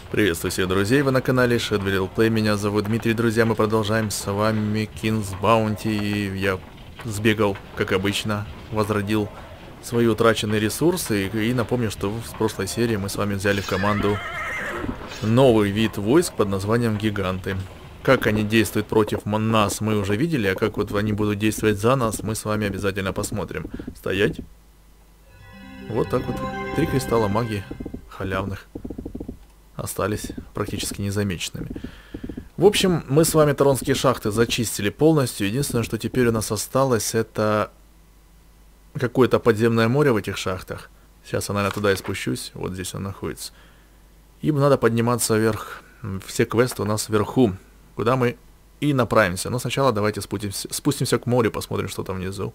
Приветствую всех друзей, вы на канале Shadowville Play, меня зовут Дмитрий, друзья, мы продолжаем с вами King's Bounty, и я сбегал, как обычно, возродил свои утраченные ресурсы, и напомню, что в прошлой серии мы с вами взяли в команду новый вид войск под названием Гиганты. Как они действуют против нас, мы уже видели, а как вот они будут действовать за нас, мы с вами обязательно посмотрим. Стоять. Вот так вот. 3 кристалла магии халявных остались практически незамеченными. В общем, мы с вами Таронские шахты зачистили полностью. Единственное, что теперь у нас осталось, это какое-то подземное море в этих шахтах. Сейчас я, наверное, туда и спущусь. Вот здесь он находится. Им надо подниматься вверх. Все квесты у нас вверху, куда мы и направимся. Но сначала давайте спустимся к морю, посмотрим, что там внизу.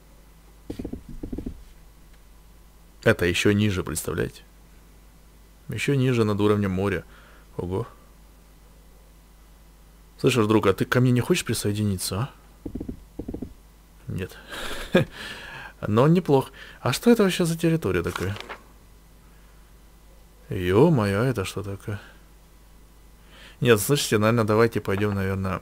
Это еще ниже, представляете? Еще ниже, над уровнем моря. Ого. Слышишь, друг, а ты ко мне не хочешь присоединиться, а? Нет. Но неплохо. А что это вообще за территория такая? Ё-моё, это что такое? Нет, слышите, наверное, давайте пойдем, наверное...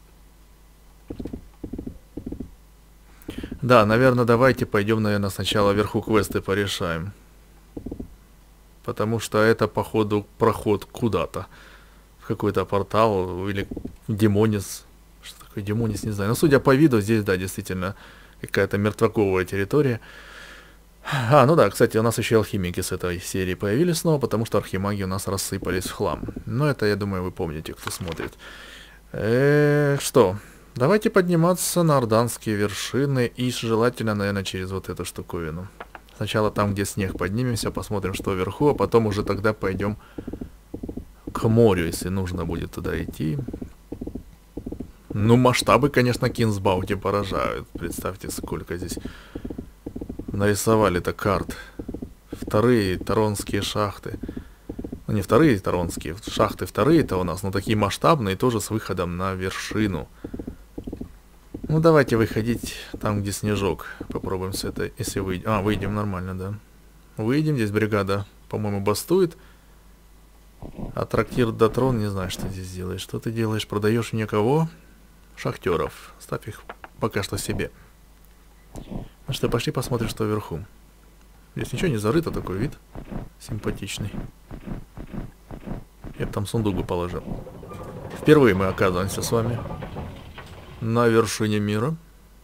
Да, наверное, давайте пойдем, наверное, сначала вверху квесты порешаем. Потому что это, походу, проход куда-то. В какой-то портал или демонис. Что такое демонис, не знаю. Но судя по виду, здесь, да, действительно какая-то мертвяковая территория. А, ну да, кстати, у нас еще алхимики с этой серии появились снова, потому что архимаги у нас рассыпались в хлам. Но это, я думаю, вы помните, кто смотрит. Что? Давайте подниматься на орданские вершины и желательно, наверное, через вот эту штуковину. Сначала там, где снег, поднимемся, посмотрим, что вверху, а потом уже тогда пойдем к морю, если нужно будет туда идти. Ну, масштабы, конечно, King's Bounty поражают. Представьте, сколько здесь нарисовали-то карт. Вторые таронские шахты. Ну, не вторые таронские, шахты вторые-то у нас, но такие масштабные, тоже с выходом на вершину. Ну, давайте выходить там, где снежок. Попробуем с этой, если выйдем. А, выйдем нормально, да. Выйдем, здесь бригада, по-моему, бастует. А трактир Дотрон, не знаю, что здесь делаешь. Что ты делаешь? Продаешь мне кого? Шахтеров. Ставь их пока что себе. Ну что, пошли посмотрим, что вверху. Здесь ничего не зарыто, такой вид. Симпатичный. Я бы там сундук бы положил. Впервые мы оказываемся с вами на вершине мира.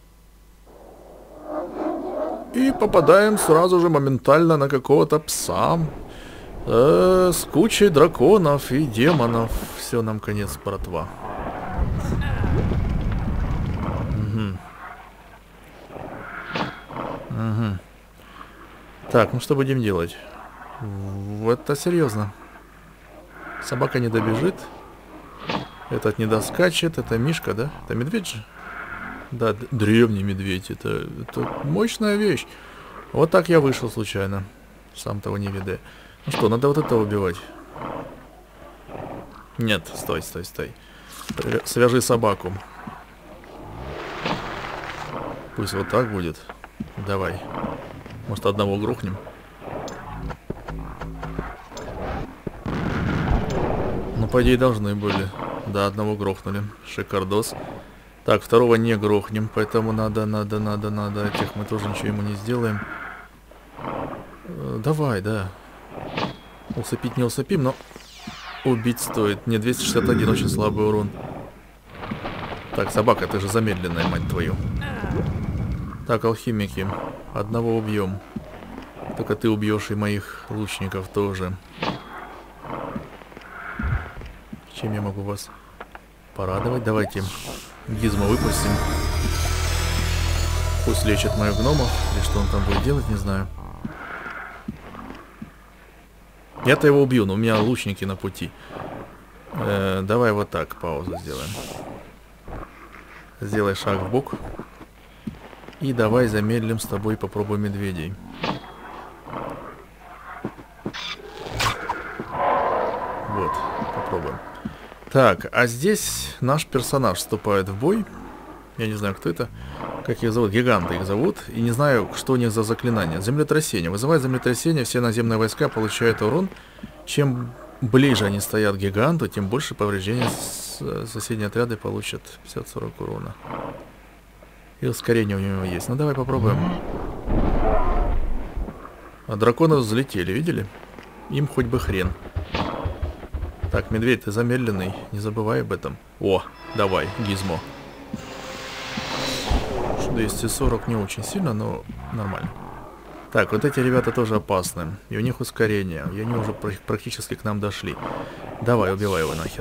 И попадаем сразу же моментально на какого-то пса. С кучей драконов и демонов. Все, нам конец, братва. Угу. Так, ну что будем делать? Это серьезно. Собака не добежит. Этот не доскачет. Это мишка, да? Это медведь же? Да, древний медведь. Это мощная вещь. Вот так я вышел случайно. Сам того не видя. Ну что, надо вот это убивать. Нет, стой, стой, стой. Свяжи собаку. Пусть вот так будет. Давай. Может, одного грохнем? Ну, по идее, должны были. Да, одного грохнули. Шикардос. Так, второго не грохнем, поэтому надо. Этих мы тоже ничего ему не сделаем. Давай, да. Усыпить не усыпим, но убить стоит. Не, 261, очень слабый урон. Так, собака, ты же замедленная, мать твою. Так, алхимики. Одного убьем. Только ты убьешь и моих лучников тоже. Чем я могу вас порадовать? Давайте гизмо выпустим. Пусть лечит моих гномов. Или что он там будет делать, не знаю. Я-то его убью, но у меня лучники на пути. Давай вот так, паузу сделаем. Сделай шаг в бок. И давай замедлим с тобой, попробуем медведей. Вот, попробуем. Так, а здесь наш персонаж вступает в бой. Я не знаю, кто это. Как их зовут? Гиганты их зовут. И не знаю, что у них за заклинание. Землетрясение. Вызывает землетрясение, все наземные войска получают урон. Чем ближе они стоят к гиганту, тем больше повреждения соседние отряды получат 50-40 урона. И ускорение у него есть. Ну давай попробуем. А драконы взлетели, видели? Им хоть бы хрен. Так, медведь, ты замедленный, не забывай об этом. О, давай, гизмо. 240 не очень сильно, но нормально. Так, вот эти ребята тоже опасны. И у них ускорение. И они уже практически к нам дошли. Давай, убивай его нахер.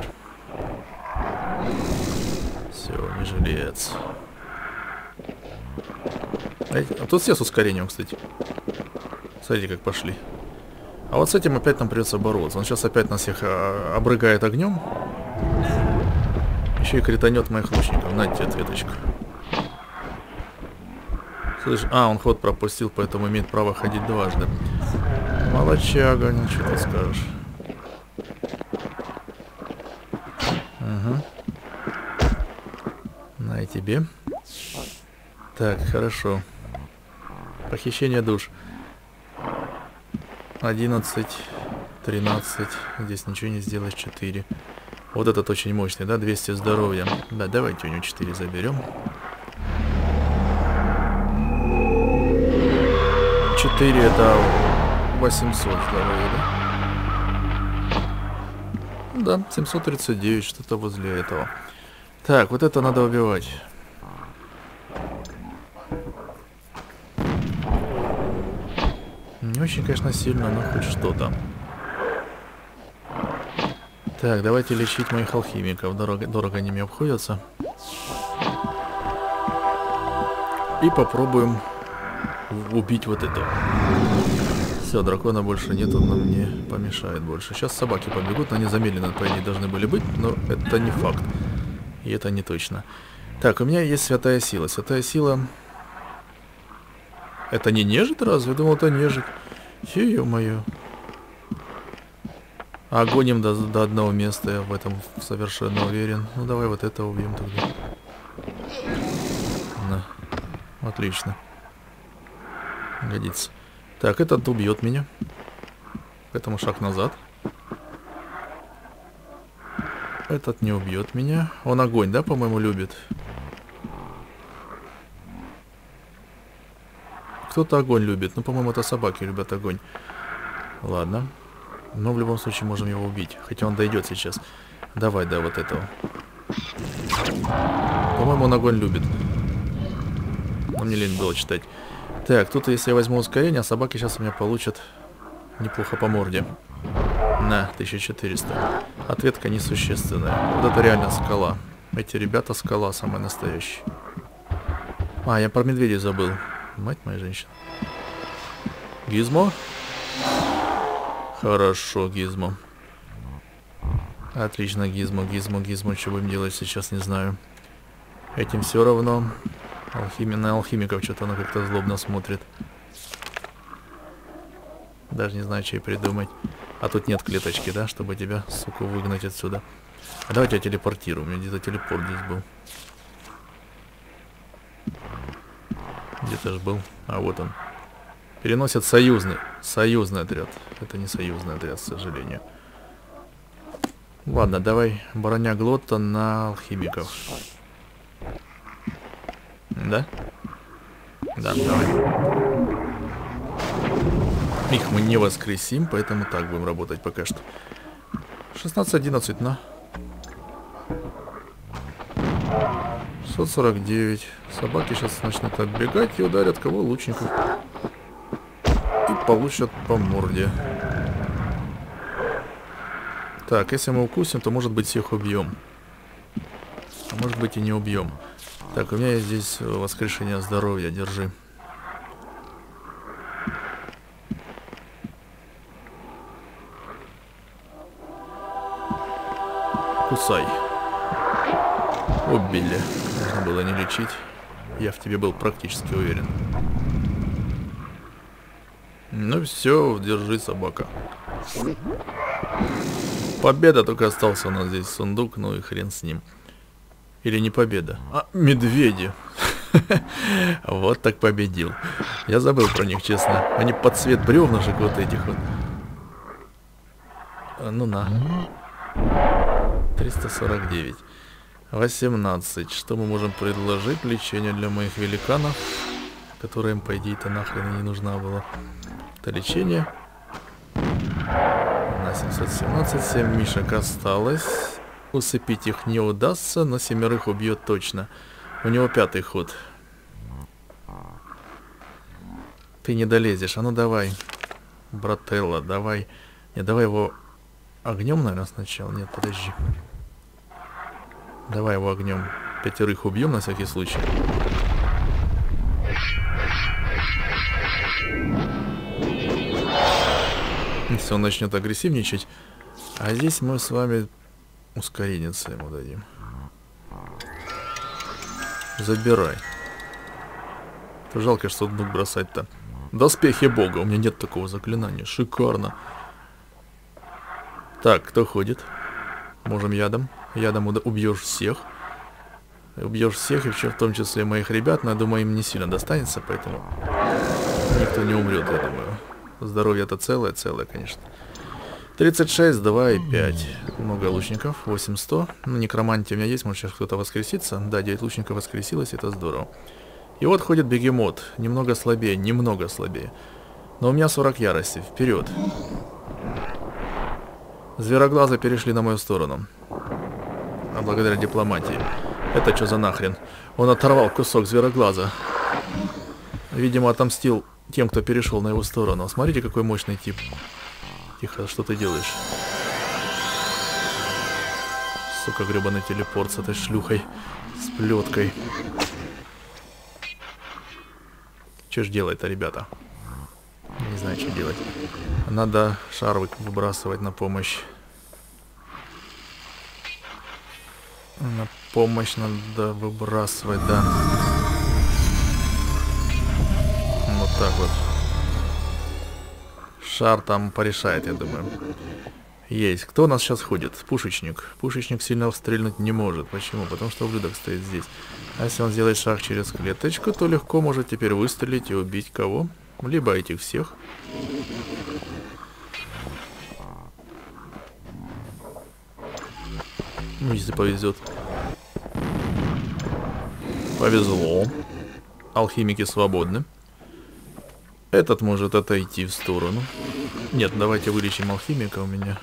Все, не жилец. А тут все с ускорением, кстати. Смотрите, как пошли. А вот с этим опять нам придется бороться. Он сейчас опять нас всех обрыгает огнем. Еще и кританет моих лучников. На тебе ответочку. Слышь, он ход пропустил, поэтому имеет право ходить дважды. Молодчага, ничего не скажешь. Угу. На и тебе. Так, хорошо. Похищение душ. 11, 13. Здесь ничего не сделаешь. 4. Вот этот очень мощный, да? 200 здоровья. Да, давайте у него 4 заберем. 4 это 800 здоровья, да? Да, 739, что-то возле этого. Так, вот это надо убивать. Не очень, конечно, сильно, но хоть что-то. Так, давайте лечить моих алхимиков. Дорого они мне обходятся. И попробуем убить вот этого. Все, дракона больше нет, он нам не помешает больше. Сейчас собаки побегут, но они замедленно, по идее, должны были быть, но это не факт. И это не точно. Так, у меня есть святая сила. Святая сила... Это не нежить разве? Я думал, это нежить. Ё-моё. А гоним до одного места, я в этом совершенно уверен. Ну давай вот это убьем тогда. На. Отлично. Годится. Так, этот убьет меня. Поэтому шаг назад. Этот не убьет меня. Он огонь, да, по-моему, любит? Кто-то огонь любит. Ну, по-моему, это собаки любят огонь. Ладно. Но в любом случае можем его убить. Хотя он дойдет сейчас. Давай, да, вот этого. По-моему, он огонь любит. Но мне лень было читать. Так, тут если я возьму ускорение, собаки сейчас у меня получат неплохо по морде. На, 1400. Ответка несущественная. Вот это реально скала. Эти ребята скала самая настоящая. Я про медведей забыл. Мать моя женщина. Гизмо? Хорошо, Гизмо. Отлично, Гизмо. Что будем делать сейчас, не знаю. Этим все равно. На алхимиков что-то она как-то злобно смотрит. Даже не знаю, что и придумать. А тут нет клеточки, да, чтобы тебя, сука, выгнать отсюда. А давайте я телепортирую. У меня где-то телепорт здесь был. Где-то же был. А вот он. Переносят союзный отряд. Это не союзный отряд, к сожалению. Ладно, давай броня Глотта на алхимиков. Да? Да, давай. Их мы не воскресим, поэтому так будем работать пока что. 16-11 на. 649. Собаки сейчас начнут отбегать и ударят кого? Лучников. И получат по морде. Так, если мы укусим, то может быть всех убьем. А может быть и не убьем. Так, у меня есть здесь воскрешение здоровья, держи. Кусай. Убили. Нужно было не лечить. Я в тебе был практически уверен. Ну все, держи, собака. Победа, только остался у нас здесь сундук, ну и хрен с ним. Или не победа. Медведи. Вот так победил. Я забыл про них, честно. Они под цвет бревнышек вот этих вот. Ну на. 349. 18. Что мы можем предложить? Лечение для моих великанов, которое им, по идее-то, нахрен и не нужна была. Это лечение. На 717. 7 мишек осталось. Усыпить их не удастся, но 7 убьет точно. У него 5-й ход. Ты не долезешь. А ну давай. Брателло, давай. Не, давай его огнем, наверное, сначала. Нет, подожди. Давай его огнем. 5 убьем на всякий случай. Если он начнет агрессивничать. А здесь мы с вами ускоренец ему дадим. Забирай. То жалко, что тут бросать-то. Доспехи бога. У меня нет такого заклинания. Шикарно. Так, кто ходит? Можем ядом. Ядом убьешь всех. Убьешь всех, и в том числе моих ребят. Но я думаю, им не сильно достанется, поэтому никто не умрет, я думаю. Здоровье-то целое, конечно. 36, 2 и 5. Много лучников. 800. Ну, некромантия у меня есть, может сейчас кто-то воскресится. Да, 9 лучников воскресилось, это здорово. И вот ходит бегемот. Немного слабее. Но у меня 40 ярости. Вперед. Звероглазы перешли на мою сторону. А благодаря дипломатии. Это что за нахрен? Он оторвал кусок звероглаза. Видимо, отомстил тем, кто перешел на его сторону. Смотрите, какой мощный тип. Тихо, что ты делаешь? Сука, гребаный телепорт с этой шлюхой. С плеткой. Что ж делать-то, ребята? Не знаю, что делать. Надо шар выбрасывать на помощь. На помощь надо выбрасывать, да. Вот так вот. Шар там порешает, я думаю. Есть. Кто у нас сейчас ходит? Пушечник. Пушечник сильно стрельнуть не может. Почему? Потому что ублюдок стоит здесь. А если он сделает шаг через клеточку, то легко может теперь выстрелить и убить кого? Либо этих всех. Ну, если повезет. Повезло. Алхимики свободны. Этот может отойти в сторону. Нет, давайте вылечим алхимика у меня.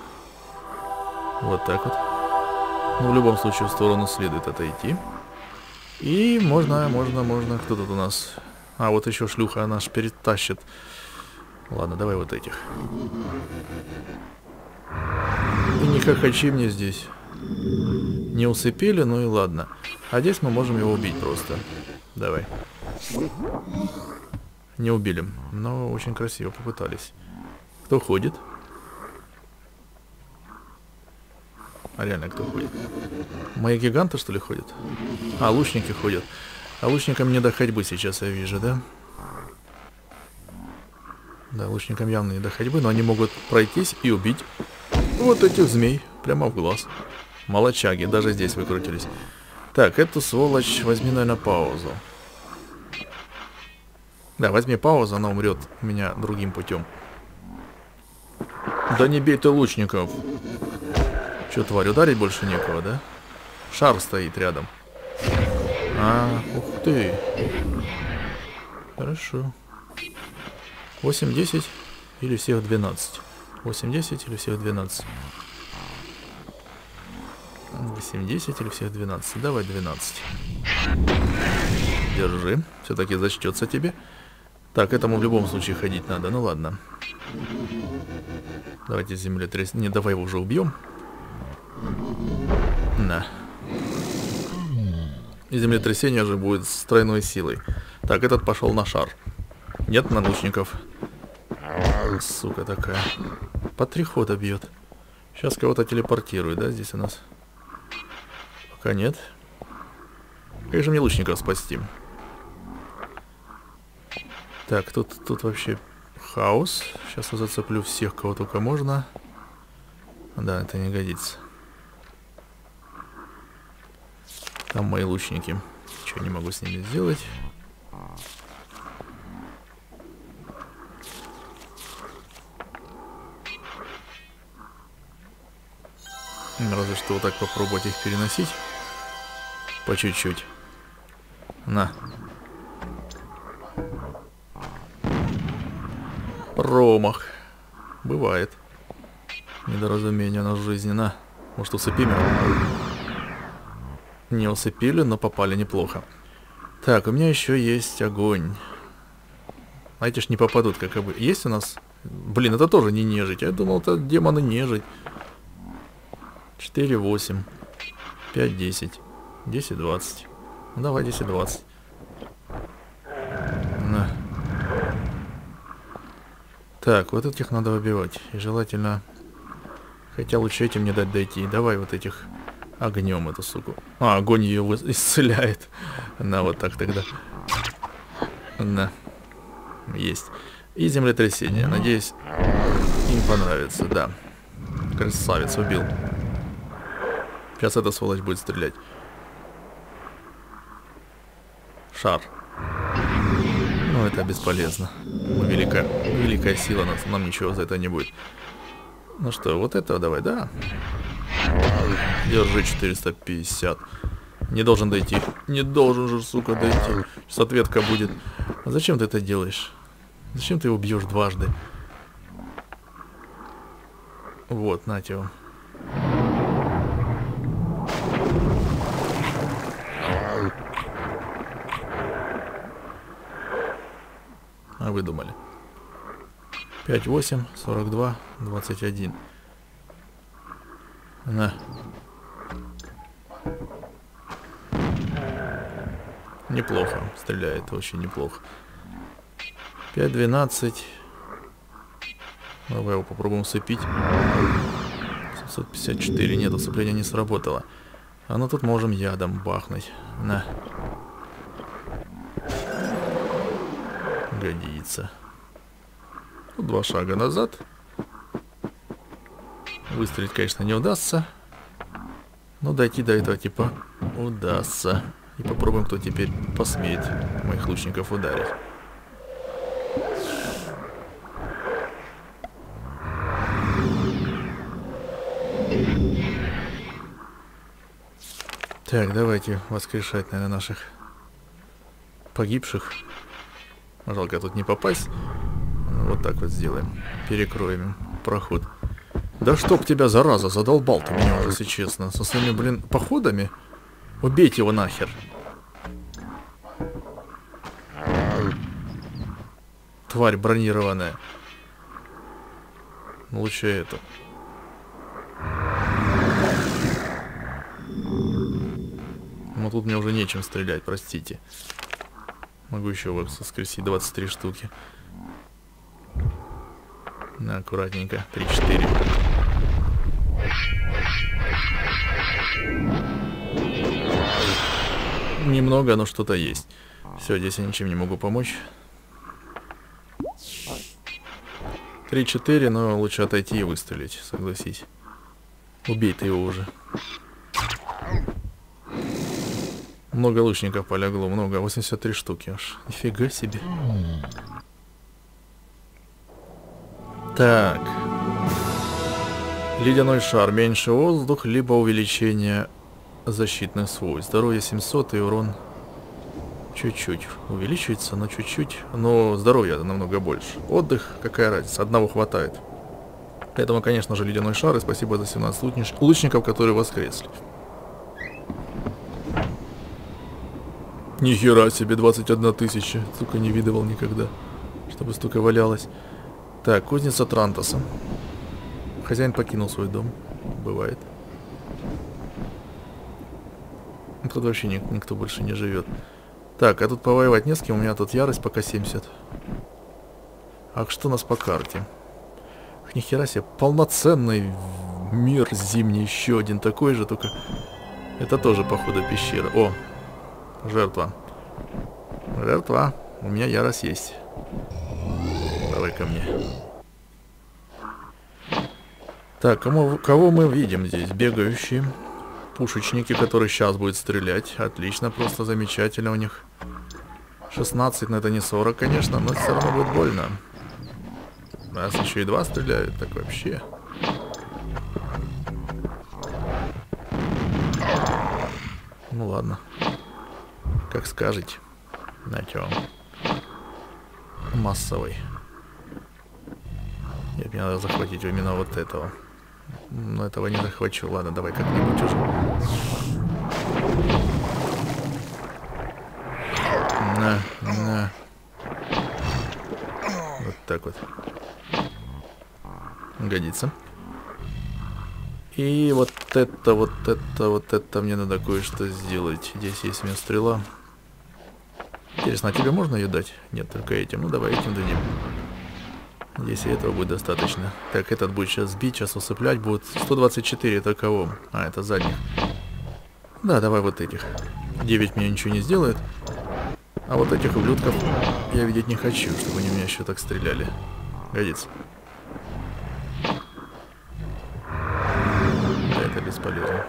Вот так вот. Ну, в любом случае, в сторону следует отойти. И можно. Кто тут у нас? А, вот еще шлюха, она ж перетащит. Ладно, давай вот этих. И не хохочи мне здесь. Не усыпили, ну и ладно. А здесь мы можем его убить просто. Давай. Не убили, но очень красиво попытались. Кто ходит? А реально кто ходит? Мои гиганты, что ли, ходят? А, лучники ходят. А лучникам не до ходьбы сейчас, я вижу, да? Да, лучникам явно не до ходьбы, но они могут пройтись и убить вот этих змей прямо в глаз. Молодчаги, даже здесь выкрутились. Так, эту сволочь возьми, наверное, паузу. Да, возьми паузу, она умрет у меня другим путем. Да не бей ты лучников. Че, тварь, ударить больше некого, да? Шар стоит рядом. А, ух ты. Хорошо. 8-10 или всех 12? 8-10 или всех 12? 8-10 или всех 12? Давай 12. Держи. Все-таки зачтется тебе. Так, этому в любом случае ходить надо. Ну ладно. Давайте землетрясение. Не, давай его уже убьем. На. И землетрясение же будет с тройной силой. Так, этот пошел на шар. Нет на лучников. Сука такая. По 3 хода бьет. Сейчас кого-то телепортирует, да, здесь у нас? Пока нет. Как же мне лучников спасти? Так, тут вообще хаос. Сейчас я зацеплю всех, кого только можно. Да, это не годится. Там мои лучники. Ничего не могу с ними сделать. Разве что вот так попробовать их переносить. По чуть-чуть. На. Промах. Бывает. Недоразумение у нас в жизни. На. Может, усыпим его? Не усыпили, но попали неплохо. Так, у меня еще есть огонь. А эти ж не попадут, как бы. Есть у нас... Блин, это тоже не нежить. Я думал, это демоны нежить. 4, 8. 5, 10. 10, 20. Ну, давай 10, 20. На. Так, вот этих надо выбивать. И желательно... Хотя лучше этим не дать дойти. Давай вот этих огнем эту суку. А, огонь ее исцеляет. На, вот так тогда. На. Есть. И землетрясение. Надеюсь, им понравится, да. Красавец, убил. Сейчас эта сволочь будет стрелять. Шар. Ну, это бесполезно. Великая сила, нам ничего за это не будет. Ну что, вот это давай, да? Держи 450. Не должен дойти. Не должен же, сука, дойти. Сейчас ответка будет. А зачем ты это делаешь? Зачем ты его бьешь дважды? Вот, нате вам. А вы думали? 5, 8, 42, 21. На. Неплохо. Стреляет очень неплохо. 5, 12. Давай его попробуем усыпить. 754. Нет, усыпление не сработало. А ну тут можем ядом бахнуть. На. Годится. 2 шага назад. Выстрелить, конечно, не удастся. Но дойти до этого типа удастся. И попробуем, кто теперь посмеет моих лучников ударить. Так, давайте воскрешать, наверное, наших погибших. Жалко тут не попасть. Вот так вот сделаем. Перекроем им проход. Да чтоб тебя, зараза, задолбал ты меня уже, если честно. Со своими, блин, походами. Убейте его нахер. Тварь бронированная. Лучше это. Но тут мне уже нечем стрелять, простите. Могу еще воскресить 23 штуки. На, аккуратненько. 3-4. Немного, но что-то есть. Все, здесь я ничем не могу помочь. 3-4, но лучше отойти и выстрелить, согласись. Убей ты его уже. Много лучников полегло, много. 83 штуки аж. Нифига себе. Так. Ледяной шар. Меньше воздух, либо увеличение защитных свойств. Здоровье 700 и урон чуть-чуть увеличивается, но чуть-чуть. Но здоровье намного больше. Отдых, какая разница, одного хватает. Поэтому, конечно же, ледяной шар. И спасибо за 17 лучников, которые воскресли. Нихера себе, 21 тысяча. Сука, не видывал никогда, чтобы столько валялось. Так, кузница Трантоса. Хозяин покинул свой дом. Бывает. Тут вообще никто больше не живет. Так, а тут повоевать не с кем. У меня тут ярость пока 70. А что у нас по карте? Нихера себе, полноценный мир зимний. Еще один такой же, только... Это тоже, походу, пещера. О, жертва. Жертва. У меня ярость есть. Давай ко мне. Так, кого мы видим здесь? Бегающие. Пушечники, которые сейчас будут стрелять. Отлично, просто замечательно у них. 16, но это не 40, конечно, но все равно будет больно. Раз еще и 2 стреляют, так вообще. Ну ладно. Как скажете. Знаете вам. Массовый. Нет, мне надо захватить именно вот этого. Но этого не захвачу. Ладно, давай как-нибудь уже. На. Вот так вот. Годится. И вот это мне надо кое-что сделать. Здесь есть у меня стрела. Интересно, а тебе можно ее дать? Нет, только этим. Ну давай этим дадим. Здесь и этого будет достаточно. Так, этот будет сейчас бить, сейчас усыплять будет. 124 это кого? А, это задних. Да, давай вот этих. 9 мне ничего не сделает. А вот этих ублюдков я видеть не хочу, чтобы они меня еще так стреляли. Годится. Да, это бесполезно.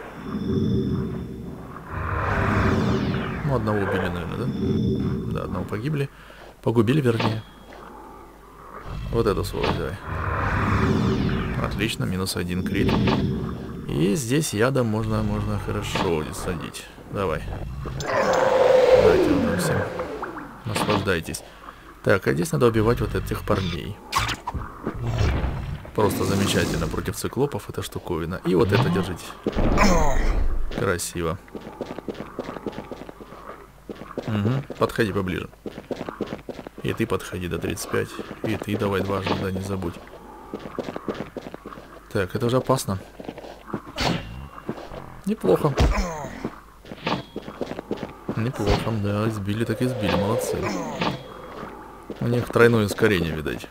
Ну, одного убили, наверное, да? Да, одного погибли. Погубили, вернее. Вот эту сволочь, давай. Отлично, -1 крит. И здесь ядом можно хорошо садить. Давай. Давайте вот там всем. Наслаждайтесь. Так, а здесь надо убивать вот этих парней. Просто замечательно против циклопов эта штуковина. И вот это держите. Красиво. Угу, подходи поближе. И ты подходи до 35. И ты давай дважды, да, не забудь. Так, это уже опасно. Неплохо. Неплохо, да, избили так избили, молодцы. У них тройное ускорение, видать.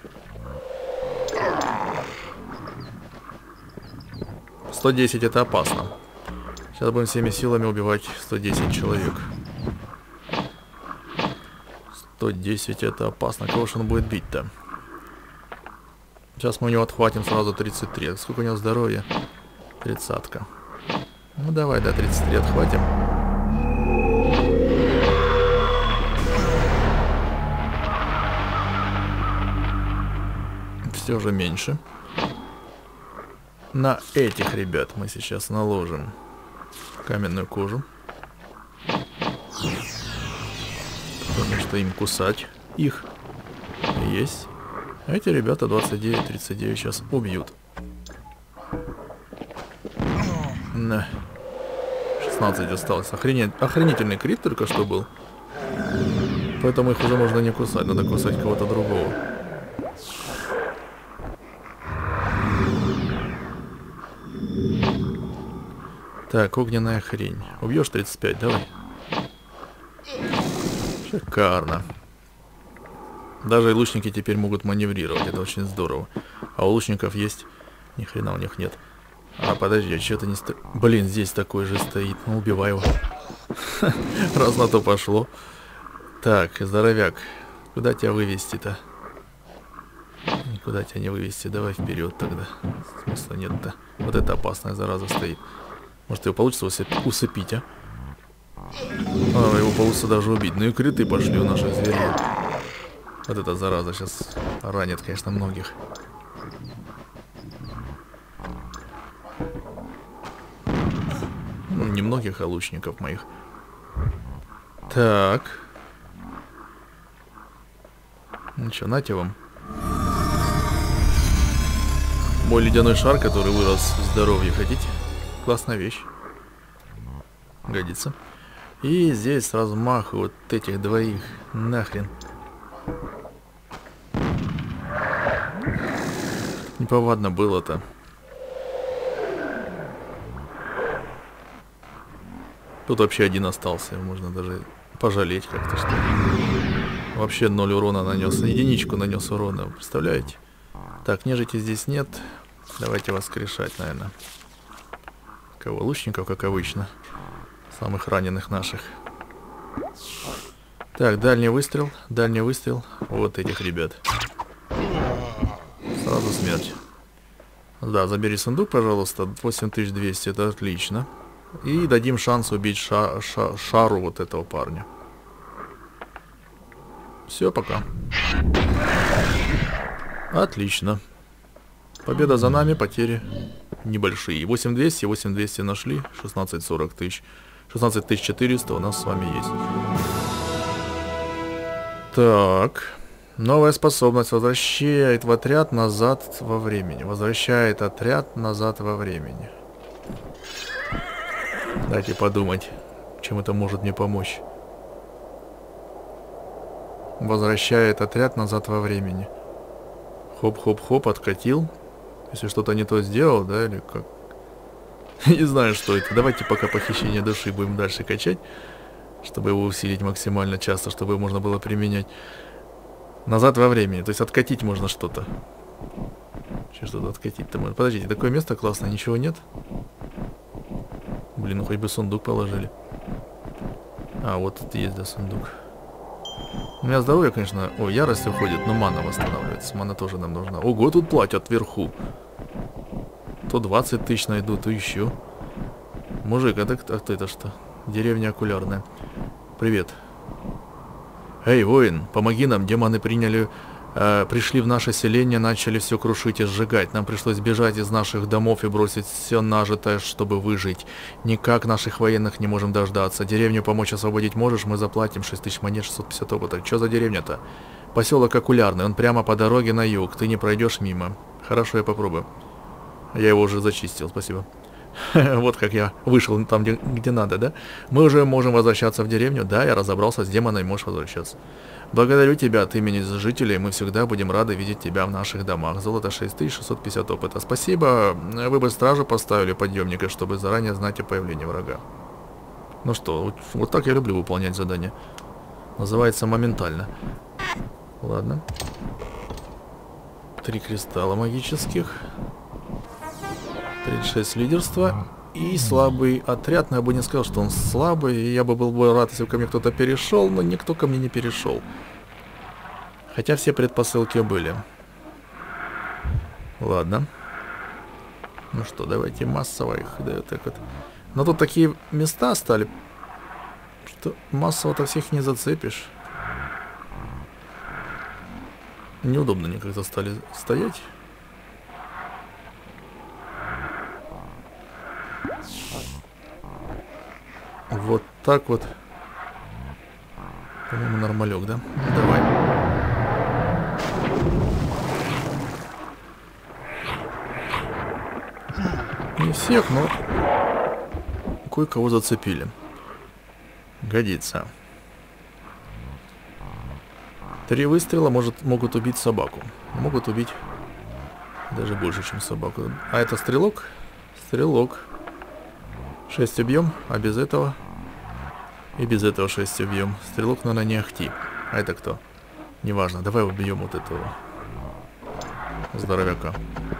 110 это опасно. Сейчас будем всеми силами убивать 110 человек. 110 это опасно. Кого же он будет бить-то? Сейчас мы у него отхватим сразу 33. Сколько у него здоровья? 30-ка. Ну давай, да, 33 отхватим. Все же меньше. На этих ребят мы сейчас наложим каменную кожу. Потому что им кусать их есть. А эти ребята 29-39 сейчас убьют. На. 16 осталось. Охренительный крит только что был. Поэтому их уже можно не кусать. Надо кусать кого-то другого. Так, огненная хрень. Убьешь 35, давай. Шикарно. Даже и лучники теперь могут маневрировать. Это очень здорово. А у лучников есть... Ни хрена у них нет. А, подожди, а что-то не стоит... Блин, здесь такой же стоит. Ну, убивай его. Раз на то пошло. Так, здоровяк. Куда тебя вывести-то? Никуда тебя не вывести. Давай вперед тогда. Смысла нет-то. Вот это опасная зараза стоит. Может, его получится усыпить, а? А, его получится даже убить. Ну и криты пошли у наших зверей. Вот эта зараза сейчас ранит, конечно, многих. Ну, не многих, а лучников моих. Так. Ну что, нате вам. Мой ледяной шар, который вырос в здоровье, хотите? Классная вещь. Годится. И здесь сразу маху вот этих двоих. Нахрен. Неповадно было-то. Тут вообще один остался. Можно даже пожалеть как-то, что ли. Вообще 0 урона нанес. Единичку нанес урона. Представляете? Так, нежити здесь нет. Давайте воскрешать, наверное. Кого? Лучников, как обычно. Самых раненых наших. Так, дальний выстрел. Дальний выстрел. Вот этих ребят. Сразу смерть. Да, забери сундук, пожалуйста. 8200, это отлично. И дадим шанс убить шару вот этого парня. Все, пока. Отлично. Победа за нами, потери небольшие. 8200 нашли, 16-40 тысяч. 16400 у нас с вами есть. Так. Новая способность возвращает в отряд назад во времени. Возвращает отряд назад во времени. Дайте подумать, чем это может мне помочь. Возвращает отряд назад во времени. Хоп-хоп-хоп, откатил. Если что-то не то сделал, да, или как? Не знаю, что это. Давайте пока похищение души будем дальше качать, чтобы его усилить максимально часто, чтобы его можно было применять. Назад во времени, то есть откатить можно что-то. Сейчас что-то откатить-то можно. Подождите, такое место классное, ничего нет? Блин, ну хоть бы сундук положили. А, вот тут есть, да, сундук. У меня здоровье, конечно... Ой, ярость уходит, но мана восстанавливается. Мана тоже нам нужна. Ого, тут платят вверху. То 20 тысяч найду, то еще. Мужик, а кто это что? Деревня Окулярная. Привет. Эй, воин, помоги нам, демоны пришли в наше селение, начали все крушить и сжигать. Нам пришлось бежать из наших домов и бросить все нажитое, чтобы выжить. Никак наших военных не можем дождаться. Деревню помочь освободить можешь? Мы заплатим 6000 монет, 650 опыта. Что за деревня-то? Поселок Окулярный, он прямо по дороге на юг. Ты не пройдешь мимо. Хорошо, я попробую. Я его уже зачистил, спасибо. Вот как я вышел там, где надо, да? Мы уже можем возвращаться в деревню. Да, я разобрался с демоной, можешь возвращаться. Благодарю тебя от имени жителей. Мы всегда будем рады видеть тебя в наших домах. Золото 6650 опыта. Спасибо. Вы бы стражу поставили подъемника, чтобы заранее знать о появлении врага. Ну что, вот так я люблю выполнять задания. Называется моментально. Ладно. 3 кристалла магических. 36 лидерства и слабый отряд, но я бы не сказал, что он слабый, и я бы был рад, если бы ко мне кто-то перешел, но никто ко мне не перешел. Хотя все предпосылки были. Ладно. Ну что, давайте массово их, да, так вот. Но тут такие места стали, что массово-то всех не зацепишь. Неудобно они как-то стали стоять. Вот так вот. По-моему, нормалек, да? Давай. Не всех, но кое-кого зацепили. Годится. 3 выстрела могут убить собаку. Могут убить даже больше, чем собаку. А это стрелок? Стрелок. 6 убьем, а без этого... И без этого 6 убьем. Стрелок, наверное, не ахти. А это кто? Неважно. Давай убьем вот этого здоровяка.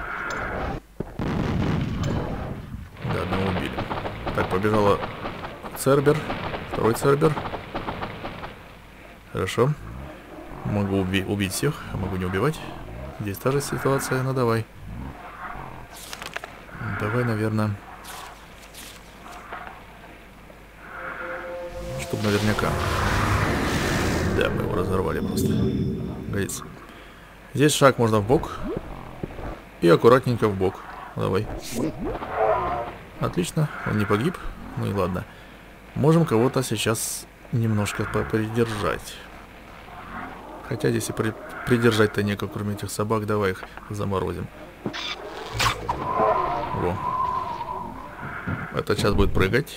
Да, одного убили. Так, побежала Цербер. Второй Цербер. Хорошо. Могу убить всех, а могу не убивать. Здесь та же ситуация, ну давай. Давай, наверное... Чтоб наверняка. Да, мы его разорвали просто. Годится. Здесь шаг можно в бок. И аккуратненько в бок. Давай. Отлично, он не погиб. Ну и ладно. Можем кого-то сейчас немножко придержать. Хотя здесь и придержать-то некого, кроме этих собак. Давай их заморозим. Во. Это сейчас будет прыгать.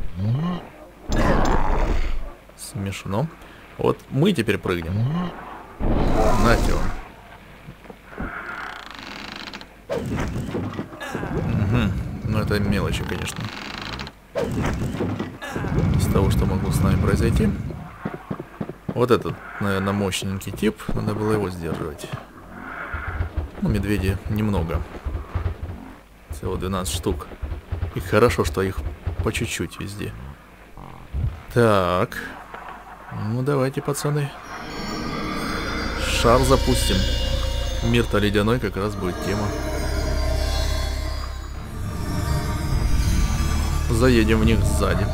Смешно. Вот мы теперь прыгнем. Нате вам. Угу. Ну это мелочи, конечно. Из того, что могло с нами произойти. Вот этот, наверное, мощненький тип. Надо было его сдерживать. Ну, медведи немного. Всего 12 штук. И хорошо, что их по чуть-чуть везде. Так. Ну, давайте, пацаны. Шар запустим. Мир-то ледяной как раз будет тема. Заедем в них сзади.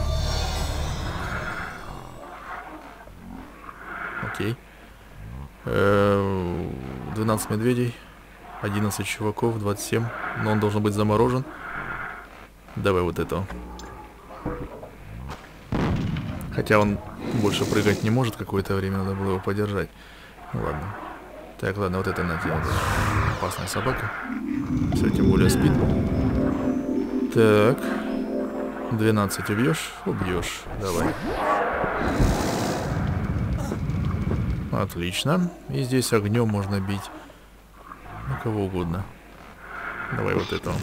Окей. 12 медведей. 11 чуваков, 27. Но он должен быть заморожен. Давай вот этого. Хотя он больше прыгать не может, какое-то время надо было его подержать. Ну ладно. Так, ладно, вот это надо. Опасная собака. Все, тем более спит. Так. 12 убьешь? Убьешь. Давай. Отлично. И здесь огнем можно бить. Ну, кого угодно. Давай вот этого.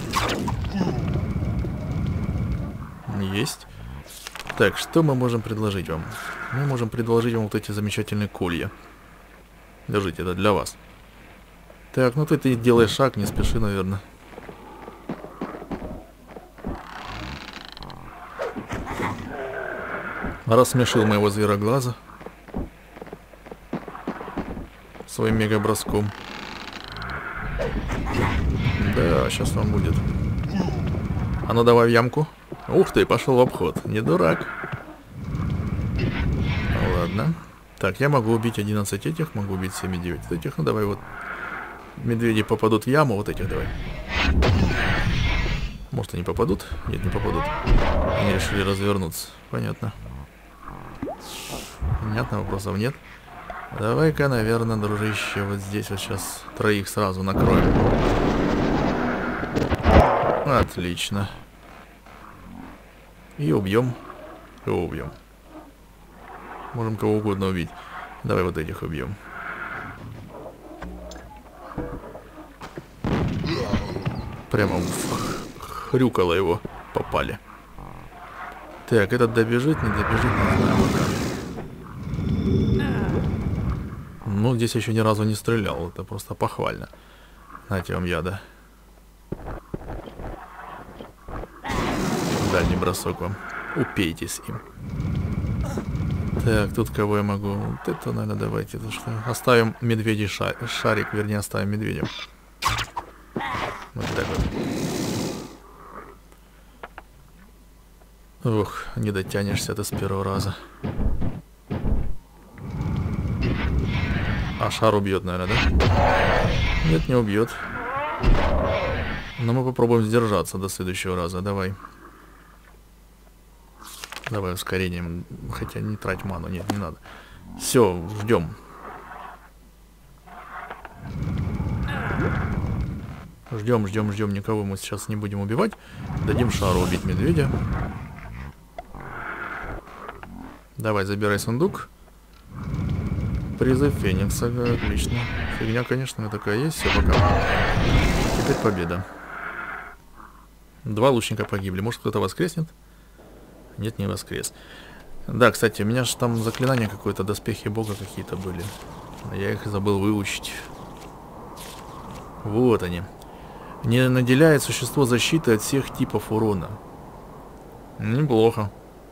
Есть. Так, что мы можем предложить вам? Мы можем предложить вам вот эти замечательные колья. Держите, это для вас. Так, ну ты делаешь шаг, не спеши, наверное. Рассмешил моего звероглаза своим мега-броском. Да, сейчас вам будет. А ну давай в ямку. Ух ты, пошел в обход. Не дурак. Ладно. Так, я могу убить 11 этих, могу убить 7-9 этих. Ну давай вот. Медведи попадут в яму, вот этих давай. Может они попадут? Нет, не попадут. Они решили развернуться. Понятно. Понятно, вопросов нет. Давай-ка, наверное, дружище, вот здесь вот сейчас троих сразу накроем. Отлично. И убьем. Кого убьем? Можем кого угодно убить. Давай вот этих убьем. Прямо хрюкало его. Попали. Так, этот добежит, не добежит, не знаю пока. Ну, здесь еще ни разу не стрелял. Это просто похвально. Знаете, вам яда. Дальний бросок вам. Упейтесь им. Так, тут кого я могу? Вот это, наверное, давайте. Это что? Оставим медведей шарик, вернее, оставим медведя. Вот так вот. Ух, не дотянешься ты с первого раза. А шар убьет, наверное, да? Нет, не убьет. Но мы попробуем сдержаться до следующего раза. Давай. Давай ускорением. Хотя не трать ману. Нет, не надо. Все, ждем. Ждем. Никого мы сейчас не будем убивать. Дадим шару убить медведя. Давай, забирай сундук. Призыв Феникса. Отлично. Фигня, конечно, у меня такая есть. Все, пока. Теперь победа. 2 лучника погибли. Может, кто-то воскреснет? Нет, не воскрес. Да, кстати, у меня же там заклинания какое-то, доспехи бога какие-то были. Я их забыл выучить. Вот они. Не наделяет существо защиты от всех типов урона. Неплохо.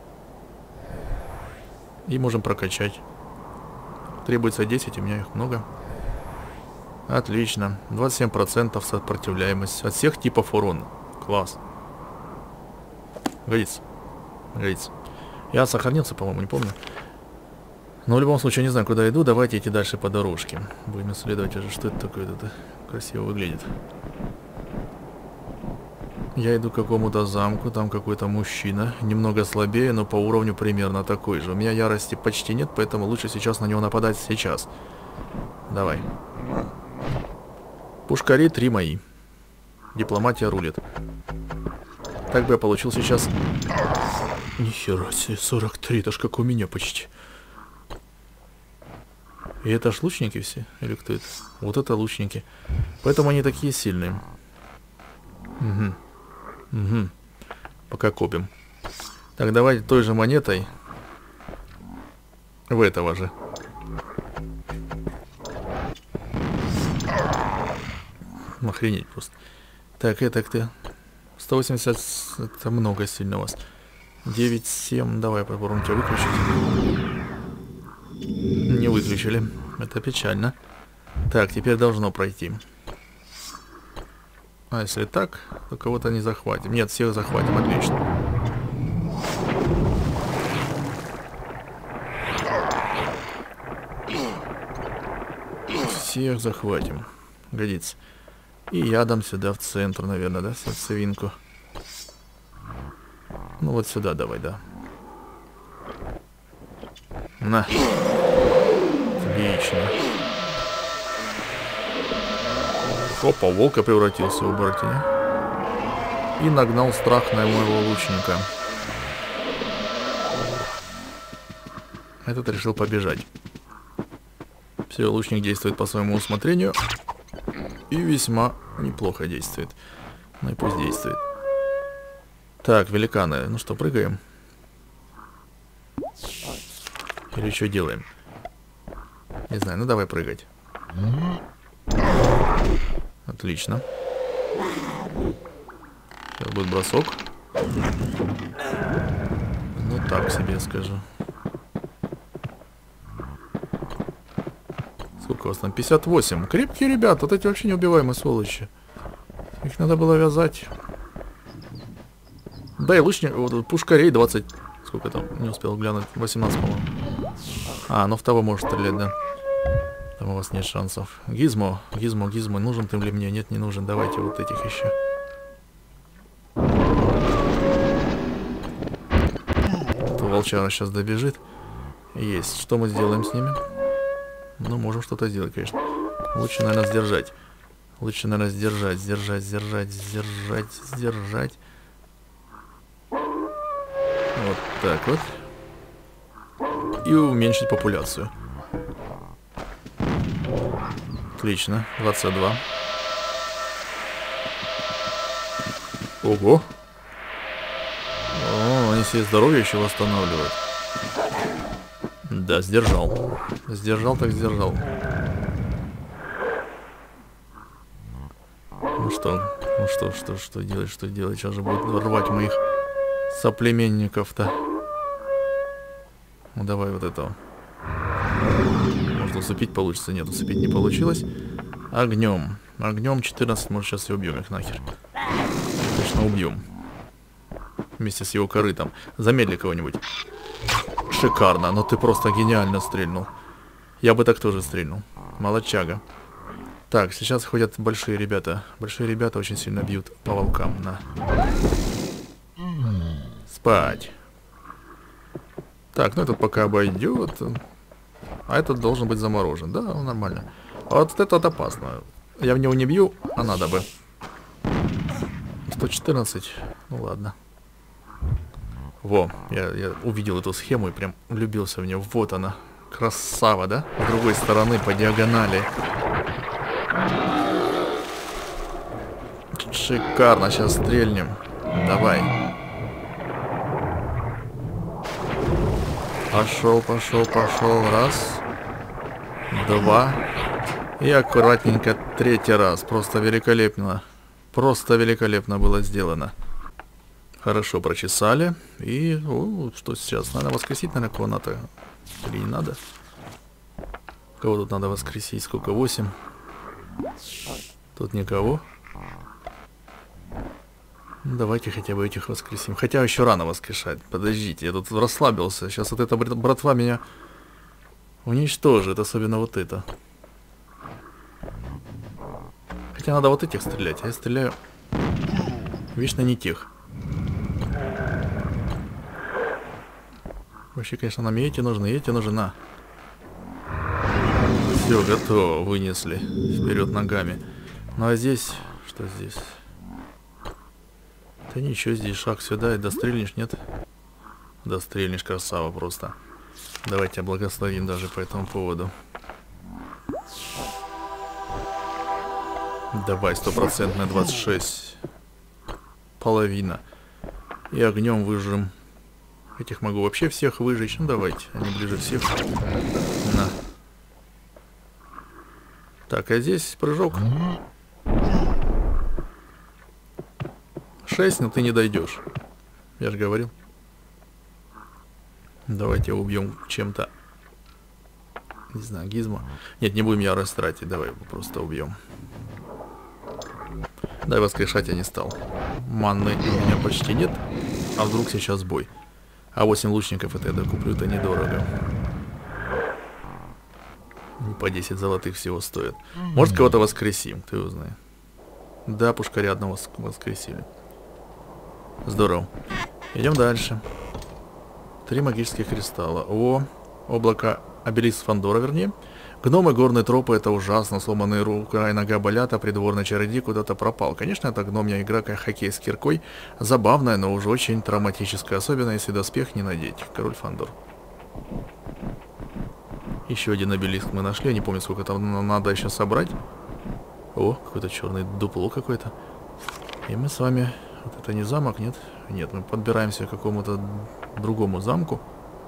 И можем прокачать. Требуется 10, у меня их много. Отлично. 27% сопротивляемость от всех типов урона. Класс. Годится. Годится. Я сохранился, по-моему, не помню. Но в любом случае, не знаю, куда иду. Давайте идти дальше по дорожке. Будем исследовать уже, что это такое. Это красиво выглядит. Я иду к какому-то замку. Там какой-то мужчина. Немного слабее, но по уровню примерно такой же. У меня ярости почти нет, поэтому лучше сейчас на него нападать сейчас. Давай. Пушкари 3 мои. Дипломатия рулит. Так бы я получил сейчас... Нихера себе, 43, это ж как у меня почти. И это ж лучники все? Или кто это? Вот это лучники. Поэтому они такие сильные. Угу. Пока копим. Так, давайте той же монетой. В этого же. Охренеть просто. Так, это ты. 180, это много сильно у вас. 9-7, давай попробуем тебя выключить. Не выключили. Это печально. Так, теперь должно пройти. А если так, то кого-то не захватим. Нет, всех захватим, отлично. Всех захватим. Годится. И я дам сюда в центр, наверное, да, сердцевинку. Ну вот сюда давай, да. На. Отлично. Опа, волка превратился в оборотня. И нагнал страх на моего лучника. Этот решил побежать. Все, лучник действует по своему усмотрению. И весьма неплохо действует. Ну и пусть действует. Так, великаны. Ну что, прыгаем? Или что делаем? Не знаю, ну давай прыгать. Отлично. Сейчас будет бросок. Ну так себе скажу. Сколько у вас там? 58. Крепкие ребята, вот эти вообще неубиваемые сволочи. Их надо было вязать. Да и лучник, вот, пушкарей 20. Сколько там? Не успел глянуть. 18, по-моему. А, ну в того может стрелять, да. Там у вас нет шансов. Гизмо, Гизмо, Гизмо. Нужен ты ли мне? Нет, не нужен. Давайте вот этих еще. Волчара сейчас добежит. Есть. Что мы сделаем с ними? Ну, можем что-то сделать, конечно. Лучше, наверное, сдержать. Лучше, наверное, сдержать. Вот так вот. И уменьшить популяцию. Отлично. 22. Ого. О, они себе здоровье еще восстанавливают. Да, сдержал. Сдержал так сдержал. Ну что делать, что делать? Сейчас же будут рвать моих соплеменников-то. Ну давай вот этого. Может усыпить получится? Нет, усыпить не получилось. Огнем. Огнем 14, может сейчас и убьем их нахер. Точно убьем. Вместе с его корытом. Замедли кого-нибудь. Шикарно, но ты просто гениально стрельнул. Я бы так тоже стрельнул. Молодчага. Так, сейчас ходят большие ребята. Большие ребята очень сильно бьют по волкам. На. Спать. Так, ну этот пока обойдет. А этот должен быть заморожен. Да, нормально. А вот этот опасно. Я в него не бью, а надо бы. 114. Ну ладно. Во, я увидел эту схему и прям влюбился в нее. Вот она. Красава, да? С другой стороны, по диагонали. Шикарно, сейчас стрельнем. Давай. Пошел. Раз. Два. И аккуратненько третий раз. Просто великолепно. Просто великолепно было сделано. Хорошо прочесали. И что сейчас? Надо воскресить, наверное, кого-то. Или не надо? Кого тут надо воскресить? Сколько? 8. Тут никого. Ну, давайте хотя бы этих воскресим. Хотя еще рано воскрешать. Подождите, я тут расслабился. Сейчас вот эта братва меня уничтожит. Особенно вот это. Хотя надо вот этих стрелять. А я стреляю вечно не тех. Вообще, конечно, нам и эти нужны, на. Все, готово, вынесли. Вперед ногами. Ну а здесь, что здесь? Да ничего, здесь шаг сюда и дострельнешь, нет? Дострельнешь, красава просто. Давайте благословим даже по этому поводу. Давай, 100% 26. Половина. И огнем выжжем. Этих могу вообще всех выжечь. Ну давайте, они ближе всех. На. Так, а здесь прыжок. 6, но ты не дойдешь. Я же говорил. Давайте убьем чем-то. Не знаю, гизмо. Нет, не будем ярость тратить. Давай просто убьем. Да, воскрешать я не стал. Манны у меня почти нет. А вдруг сейчас бой? А 8 лучников это я докуплю, это недорого. По 10 золотых всего стоит. Может, кого-то воскресим, ты узнай. Да, пушкаря одного воскресили. Здорово. Идем дальше. 3 магических кристалла. О, облако обелиск Фандора, вернее. Гномы, горные тропы, это ужасно, сломанные рука и нога болят, а придворный чародей куда-то пропал. Конечно, это гномья игра, как хоккей с киркой, забавная, но уже очень травматическая, особенно если доспех не надеть. Король Фандор. Еще один обелиск мы нашли, я не помню, сколько там надо еще собрать. О, какой-то черный дупло какой-то. И мы с вами... Вот это не замок, нет? Нет, мы подбираемся к какому-то другому замку.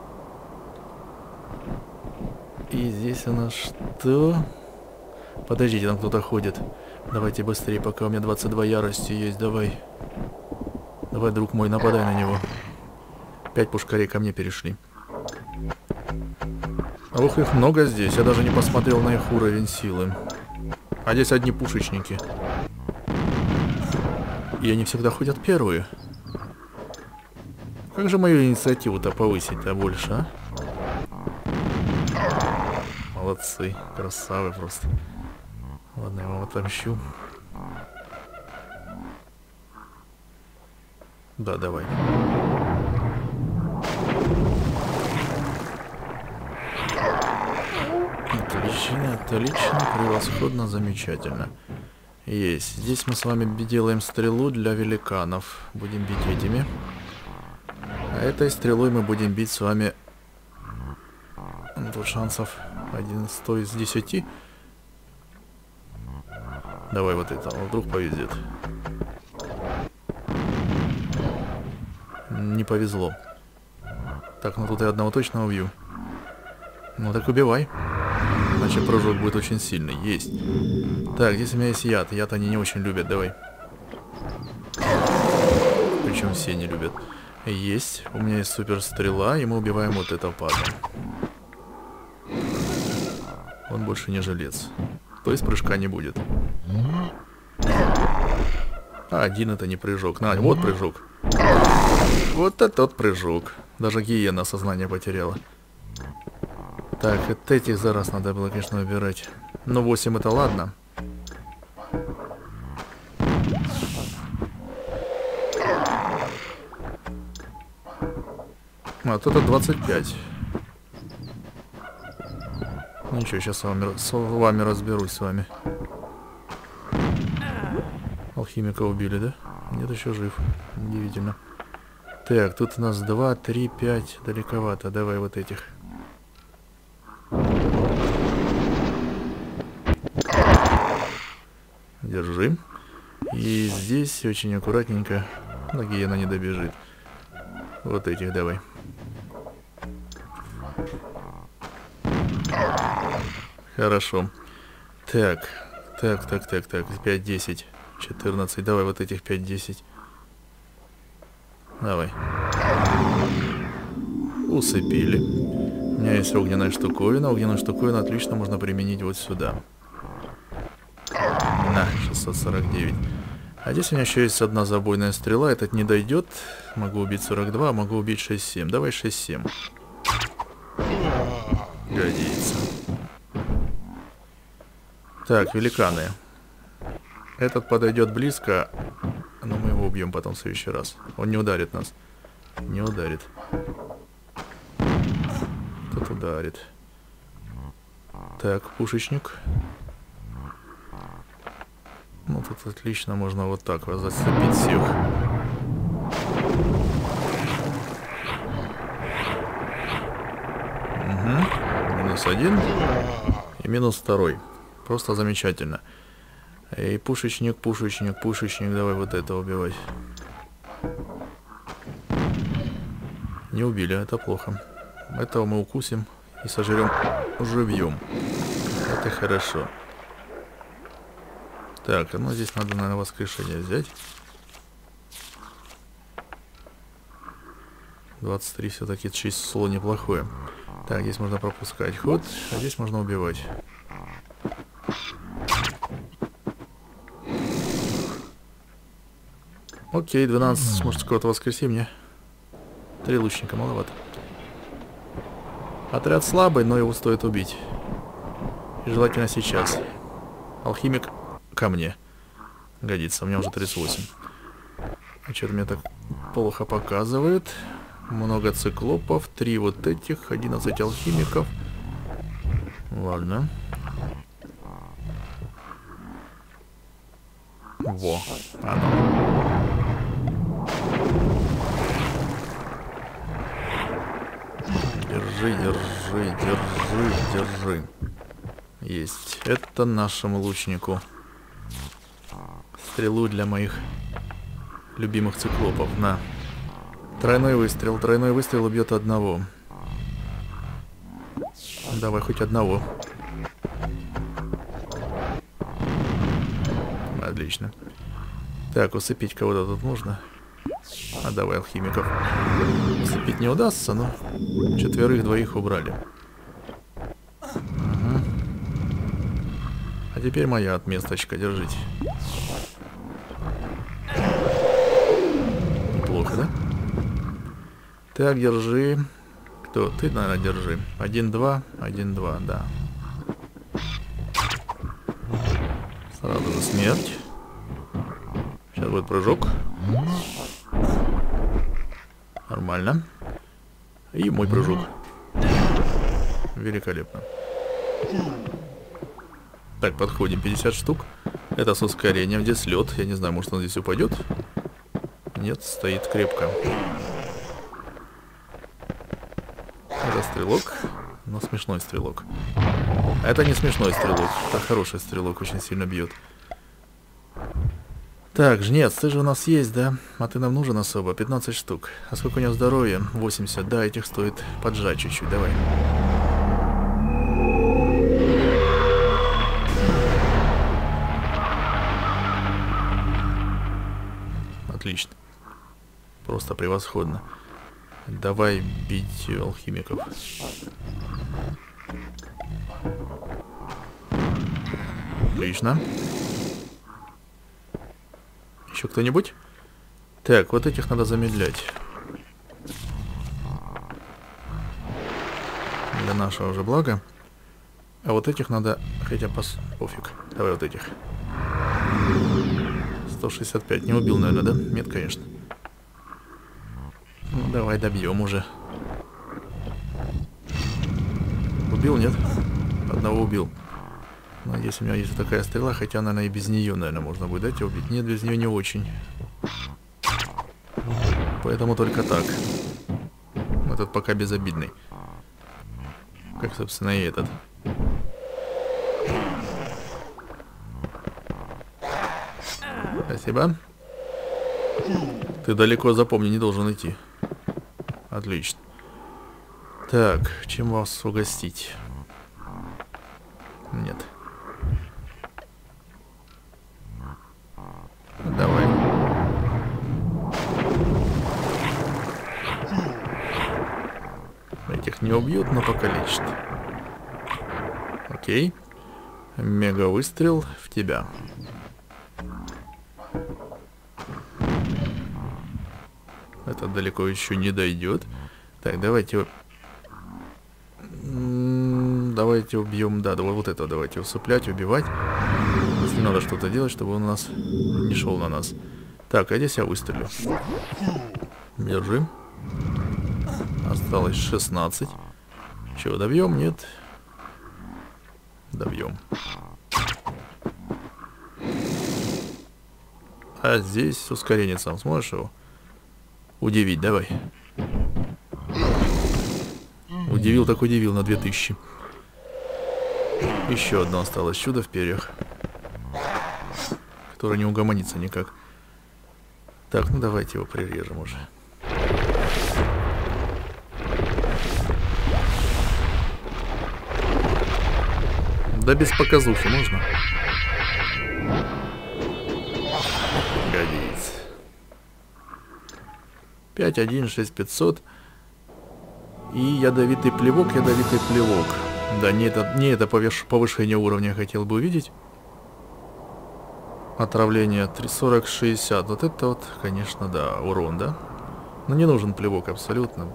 И здесь у нас что? Подождите, там кто-то ходит. Давайте быстрее, пока у меня 22 ярости есть, давай. Давай, друг мой, нападай на него. 5 пушкарей ко мне перешли. Ох, их много здесь, я даже не посмотрел на их уровень силы. А здесь одни пушечники. И они всегда ходят первые. Как же мою инициативу-то повысить-то больше, а? Молодцы, красавы просто. Ладно, я вам отомщу. Да, давай. Отлично, отлично, превосходно, замечательно. Есть. Здесь мы с вами делаем стрелу для великанов. Будем бить этими. А этой стрелой мы будем бить с вами... Тут шансов 1 из 10. Давай вот это, вдруг повезет. Не повезло. Так, ну тут я одного точно убью. Ну так убивай. Иначе прыжок будет очень сильный. Есть. Так, здесь у меня есть яд. Яд они не очень любят, давай. Причем все не любят. Есть. У меня есть супер стрела, и мы убиваем вот этого пада. Он больше не жилец. То есть прыжка не будет. А один это не прыжок. На, вот прыжок. Вот этот прыжок. Даже гиена сознание потеряла. Так, от этих за раз надо было, конечно, убирать. Но 8 это ладно. А тут 25. Ну ничего, сейчас с вами разберусь с вами. Алхимика убили, да? Нет, еще жив. Удивительно. Так, тут у нас 2, 3, 5. Далековато. Давай вот этих. Держи. И здесь очень аккуратненько. Но гиена не добежит. Вот этих давай. Хорошо. Так. 5, 10, 14. Давай вот этих 5, 10. Давай. Усыпили. У меня есть огненная штуковина. Огненную штуковину отлично можно применить вот сюда. На, 649. А здесь у меня еще есть одна забойная стрела. Этот не дойдет. Могу убить 42, могу убить 6-7. Давай 6-7. Годится. Так, великаны. Этот подойдет близко. Но мы его убьем потом в следующий раз. Он не ударит нас. Не ударит. Тут ударит. Так, пушечник. Ну, тут отлично можно вот так вот зацепить всех. Угу. -1 и -2. Просто замечательно. Эй, пушечник, давай вот это убивать. Не убили, это плохо. Этого мы укусим и сожрем живьем. Это хорошо. Так, ну здесь надо, наверное, воскрешение взять. 23 все-таки число неплохое. Так, здесь можно пропускать ход, а здесь можно убивать. Окей, 12, может, кого-то воскреси мне. 3 лучника, маловато. Отряд слабый, но его стоит убить. И желательно сейчас. Алхимик ко мне. Годится, у меня уже 38. А что-то мне так плохо показывает. Много циклопов, 3 вот этих, 11 алхимиков. Ладно. Во, оно. Держи, держи, держи, держи. Есть. Это нашему лучнику. Стрелу для моих любимых циклопов. На. Тройной выстрел убьет одного. Давай хоть одного. Отлично. Так, усыпить кого-то тут нужно. А давай алхимиков. Усыпить не удастся, но 4-2 убрали. Угу. А теперь моя отместочка, держите. Неплохо, да? Так, держи. Кто? Ты, наверное, держи. 1-2, 1-2, да. Сразу же смерть. Сейчас будет прыжок. Нормально. И мой прыжок. Великолепно. Так, подходим. 50 штук. Это с ускорением. Здесь лед. Я не знаю, может он здесь упадет. Нет, стоит крепко. Это стрелок. Но смешной стрелок. Это не смешной стрелок. Это хороший стрелок. Очень сильно бьет. Так, жнец, ты же у нас есть, да? А ты нам нужен особо? 15 штук. А сколько у него здоровья? 80. Да, этих стоит поджать чуть-чуть. Давай. Отлично. Просто превосходно. Давай бить алхимиков. Отлично. Еще кто-нибудь? Так, вот этих надо замедлять. Для нашего же блага. А вот этих надо... Хотя пофиг. Давай вот этих. 165. Не убил, наверное, да? Нет, конечно. Ну, давай добьем уже. Убил, нет? Одного убил. Надеюсь, у меня есть такая стрела, хотя, наверное, и без нее, наверное, можно будет дать убить. Нет, без нее не очень. Поэтому только так. Этот пока безобидный. Как, собственно, и этот. Спасибо. Ты далеко, запомни, не должен идти. Отлично. Так, чем вас угостить? Нет. Давай. Этих не убьют, но покалечат. Окей. Мега выстрел в тебя. Это далеко еще не дойдет. Так, давайте... Давайте убьем... Да, вот это давайте усыплять, убивать. Если надо что-то делать, чтобы он у нас не шел на нас. Так, а здесь я выстрелю. Держи. Осталось 16. Чего, добьем? Нет. Добьем. А здесь ускорение сам сможешь его удивить? Давай. Удивил так удивил на 2000. Еще одно осталось чудо в перьях, которое не угомонится никак. Так, ну давайте его прирежем уже. Да без показухи можно? Годится. 5-1, 6500. И ядовитый плевок, ядовитый плевок. Да, не это повышение уровня хотел бы увидеть. Отравление 40-60. Вот это вот, конечно, да, урон, да? Но не нужен плевок абсолютно.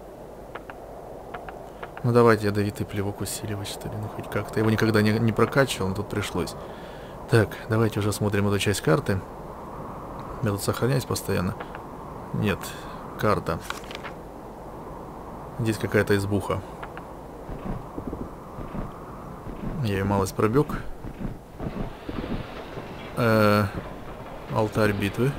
Ну давайте ядовитый плевок усиливать, что ли. Ну хоть как-то. Я его никогда не прокачивал, но тут пришлось. Так, давайте уже смотрим эту часть карты. Я тут сохраняюсь постоянно. Нет, карта. Здесь какая-то избуха. Я ее малость пробег. Алтарь битвы.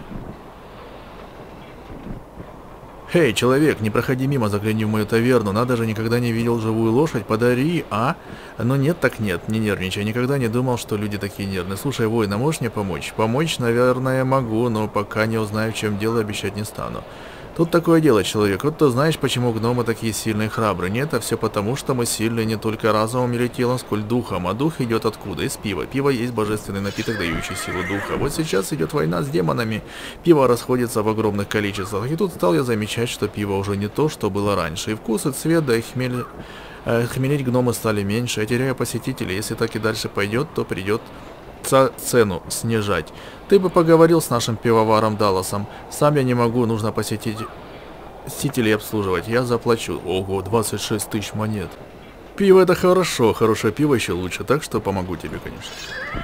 «Эй, человек, не проходи мимо, загляни в мою таверну. Надо же, никогда не видел живую лошадь. Подари, а?» «Ну нет, так нет, не нервничай. Никогда не думал, что люди такие нервные. Слушай, воин, а можешь мне помочь?» «Помочь, наверное, могу, но пока не узнаю, в чем дело, обещать не стану». «Тут такое дело, человек. Вот ты знаешь, почему гномы такие сильные и храбрые? Нет, а все потому, что мы сильные не только разумом или телом, сколь духом. А дух идет откуда? Из пива. Пиво есть божественный напиток, дающий силу духа. Вот сейчас идет война с демонами. Пиво расходится в огромных количествах. И тут стал я замечать, что пиво уже не то, что было раньше. И вкус, и цвет, да и хмелеть гномы стали меньше. Я теряю посетителей. Если так и дальше пойдет, то придет цену снижать. Ты бы поговорил с нашим пивоваром Далласом. Сам я не могу, нужно посетителей обслуживать. Я заплачу. Ого, 26 тысяч монет. Пиво это хорошо, хорошее пиво еще лучше, так что помогу тебе, конечно.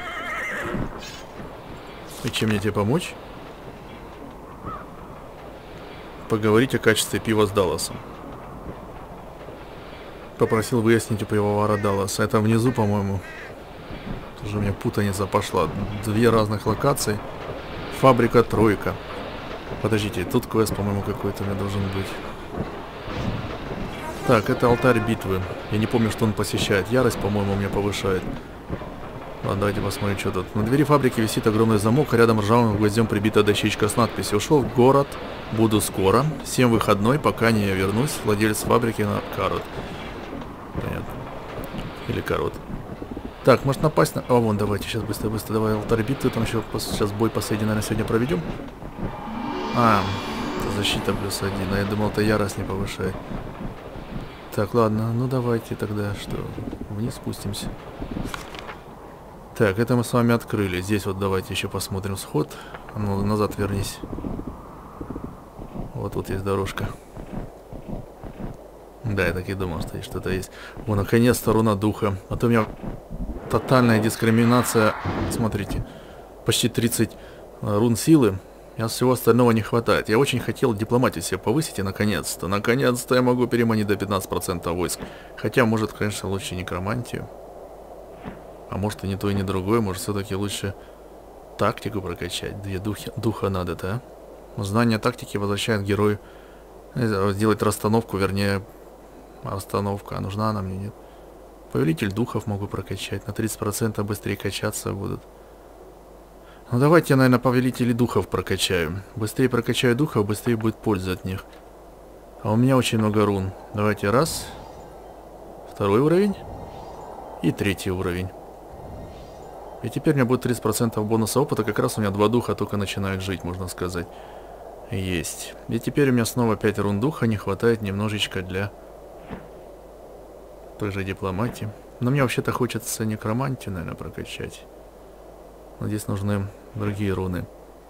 И чем мне тебе помочь? Поговорить о качестве пива с Далласом. Попросил выяснить у пивовара Далласа. Это внизу, по-моему. Уже у меня путаница пошла. Две разных локации. Фабрика Тройка. Подождите, тут квест, по-моему, какой-то у меня должен быть. Так, это алтарь битвы. Я не помню, что он посещает. Ярость, по-моему, у меня повышает. Ладно, давайте посмотрим, что тут. На двери фабрики висит огромный замок, а рядом ржавым гвоздем прибита дощечка с надписью: «Ушел в город, буду скоро. Всем выходной, пока не вернусь. Владелец фабрики на Карот». Понятно. Или Карот. Так, может напасть на... О, вон, давайте, сейчас быстро-быстро, давай алтарь битвы, там еще сейчас бой последний, наверное, сегодня проведем. А, это защита +1, а я думал, это ярость не повышает. Так, ладно, ну давайте тогда, что, вниз спустимся. Так, это мы с вами открыли, здесь вот давайте еще посмотрим сход. Ну, назад вернись. Вот тут есть дорожка. Да, я так и думал, что что-то есть. О, наконец-то руна духа, а то у меня... Тотальная дискриминация. Смотрите. Почти 30 рун силы. Сейчас всего остального не хватает. Я очень хотел дипломатию себе повысить, и наконец-то. Наконец-то я могу переманить до 15% войск. Хотя, может, конечно, лучше некромантию. А может, и не то, и не другое. Может, все-таки лучше тактику прокачать. Две духа надо-то, а? Знание тактики возвращает герою. Сделать расстановку, вернее... Расстановка. А нужна она мне, нет? Повелитель духов могу прокачать. На 30% быстрее качаться будут. Ну давайте я, наверное, повелителей духов прокачаю. Быстрее прокачаю духов, быстрее будет польза от них. А у меня очень много рун. Давайте раз. Второй уровень. И третий уровень. И теперь у меня будет 30% бонуса опыта. Как раз у меня 2 духа только начинают жить, можно сказать. Есть. И теперь у меня снова 5 рун духа. Не хватает немножечко для... той же дипломатии. Но мне вообще-то хочется некромантию, наверное, прокачать. Но здесь нужны другие руны.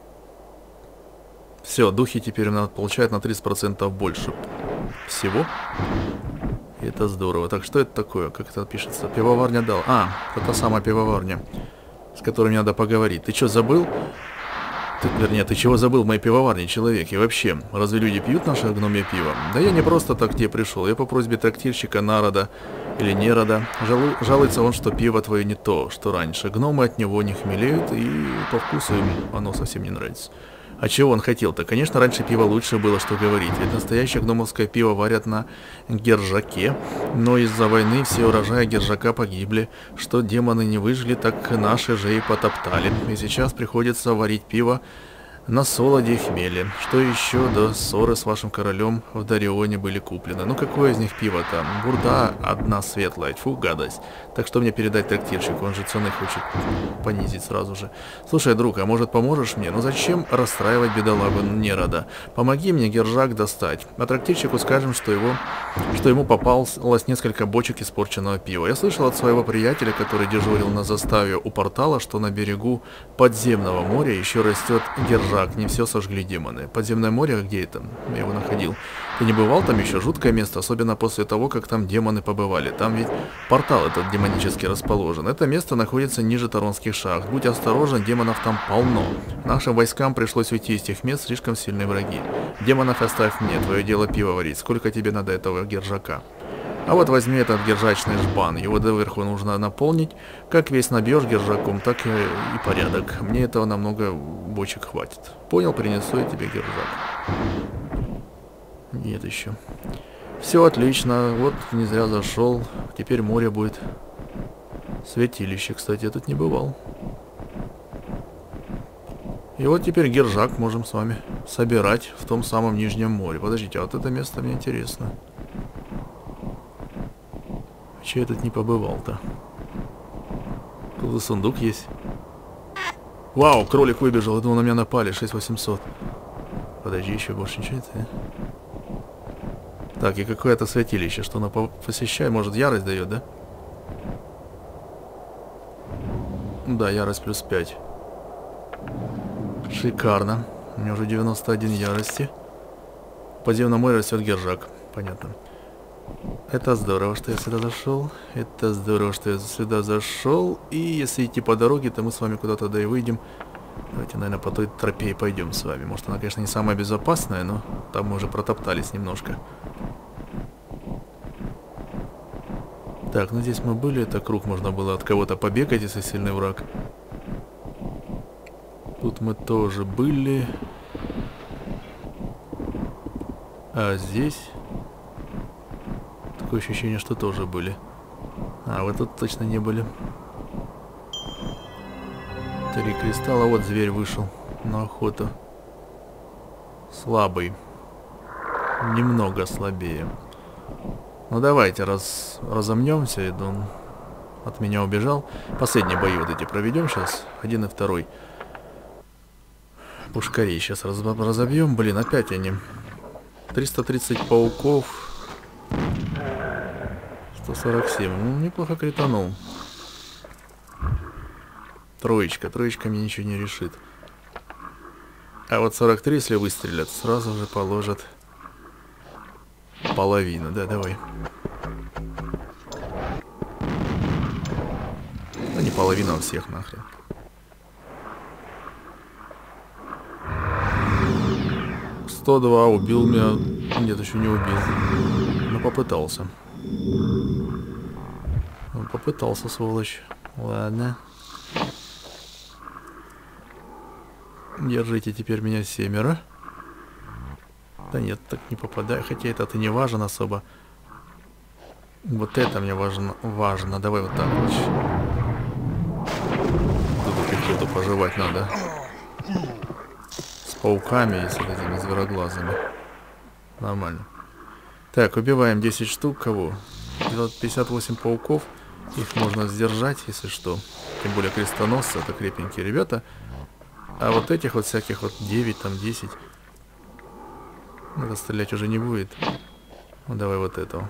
Все, духи теперь надо получать на 30% больше всего. И это здорово. Так, что это такое? Как это пишется? Пивоварня дал. А, это та самая пивоварня, с которой мне надо поговорить. Ты что, забыл? Вернее, ты чего забыл в моей пивоварне, человек? И вообще, разве люди пьют наше гномье пиво? Да я не просто так к тебе пришел. Я по просьбе трактирщика Народа или Нерода. Жалуется он, что пиво твое не то, что раньше. Гномы от него не хмелеют, и по вкусу им оно совсем не нравится. А чего он хотел-то? Конечно, раньше пиво лучше было, что говорить. Ведь настоящее гномовское пиво варят на гержаке. Но из-за войны все урожаи гержака погибли. Что демоны не выжили, так наши же и потоптали. И сейчас приходится варить пиво на солоде и хмеле. Что еще до ссоры с вашим королем в Дарионе были куплены. Ну какое из них пиво-то? Бурда одна светлая. Фу, гадость. Так что мне передать трактирщику? Он же цены хочет понизить сразу же. Слушай, друг, а может поможешь мне? Ну зачем расстраивать бедолагу Нерода? Помоги мне гержак достать. А трактирщику скажем, что ему попалось несколько бочек испорченного пива. Я слышал от своего приятеля, который дежурил на заставе у портала, что на берегу подземного моря еще растет гержак Гержак, не все сожгли демоны. Подземное море, где это? Я его находил. Ты не бывал там еще? Жуткое место, особенно после того, как там демоны побывали. Там ведь портал этот демонический расположен. Это место находится ниже Таронских шахт. Будь осторожен, демонов там полно. Нашим войскам пришлось уйти из тех мест, слишком сильные враги. Демонов оставь мне, твое дело пиво варить. Сколько тебе надо этого Гержака? А вот возьми этот гержачный жбан, его доверху нужно наполнить. Как весь набьешь гержаком, так и порядок. Мне этого намного бочек хватит. Понял, принесу я тебе гержак. Нет еще. Все отлично, вот не зря зашел. Теперь море будет. Святилище, кстати, я тут не бывал. И вот теперь гержак можем с вами собирать в том самом Нижнем море. Подождите, а вот это место мне интересно. Че я тут не побывал-то? Тут сундук есть. Вау, кролик выбежал, я думал, на меня напали, 6800. Подожди, еще больше ничего нет. Так, и какое-то святилище, что оно посещает, может ярость дает, да? Да, ярость плюс 5. Шикарно. У меня уже 91 ярости. В подземном море растет гержак, понятно. Это здорово, что я сюда зашел. Это здорово, что я сюда зашел. И если идти по дороге, то мы с вами куда-то да и выйдем. Давайте, наверное, по той тропе и пойдем с вами. Может, она, конечно, не самая безопасная, но там мы уже протоптались немножко. Так, ну здесь мы были. Это круг, можно было от кого-то побегать, если сильный враг. Тут мы тоже были. А здесь... Такое ощущение, что тоже были. А, вы тут точно не были. 3 кристалла. Вот зверь вышел на охоту. Слабый. Немного слабее. Ну давайте, разомнемся. И он от меня убежал. Последние бои вот эти проведем сейчас. 1 и 2. Пушкарей сейчас разобьем. Блин, опять они. 330 пауков. 147. Ну, неплохо кританул. Троечка. Троечка мне ничего не решит. А вот 43, если выстрелят, сразу же положат половину. Да, давай. Ну, не половина, а всех нахрен. «102 убил меня». Нет, еще не убил. Но попытался. Он попытался, сволочь. Ладно. Держите теперь меня 7. Да нет, так не попадаю. Хотя это не важно особо. Вот это мне важно. Давай вот так вот. Тут пехоту пожевать надо. С пауками и с этими звероглазами. Нормально. Так, убиваем 10 штук. Кого? 58 пауков. Их можно сдержать, если что. Тем более крестоносцы, это крепенькие ребята. А вот этих вот всяких вот 9, там 10. Это стрелять уже не будет. Ну давай вот этого.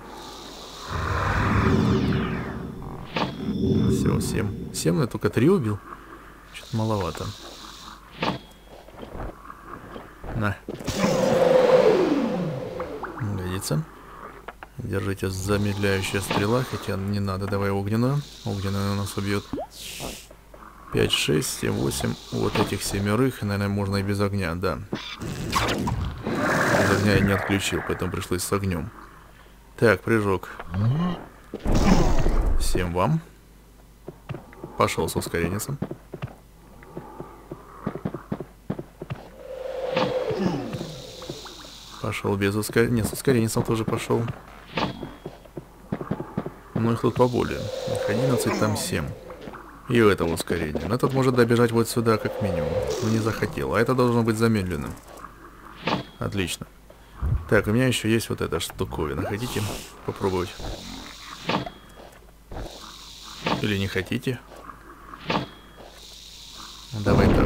Все, 7. 7, но я только 3 убил. Что-то маловато. На. Годится. Держите замедляющая стрела, хотя не надо. Давай огненную. Огненную у нас убьет. 5, 6, 7, 8. Вот этих 7. Наверное, можно и без огня, да. Без огня я не отключил, поэтому пришлось с огнем. Так, прыжок. Всем вам. Пошел с ускоренницем. Пошел без ускорения. Нет, с ускоренницем тоже пошел. Ну их тут поболее. Их 11, там 7. И у этого ускорения. Но этот может добежать вот сюда как минимум. Но не захотел. А это должно быть замедленным. Отлично. Так, у меня еще есть вот эта штуковина. Хотите попробовать? Или не хотите? Давай так.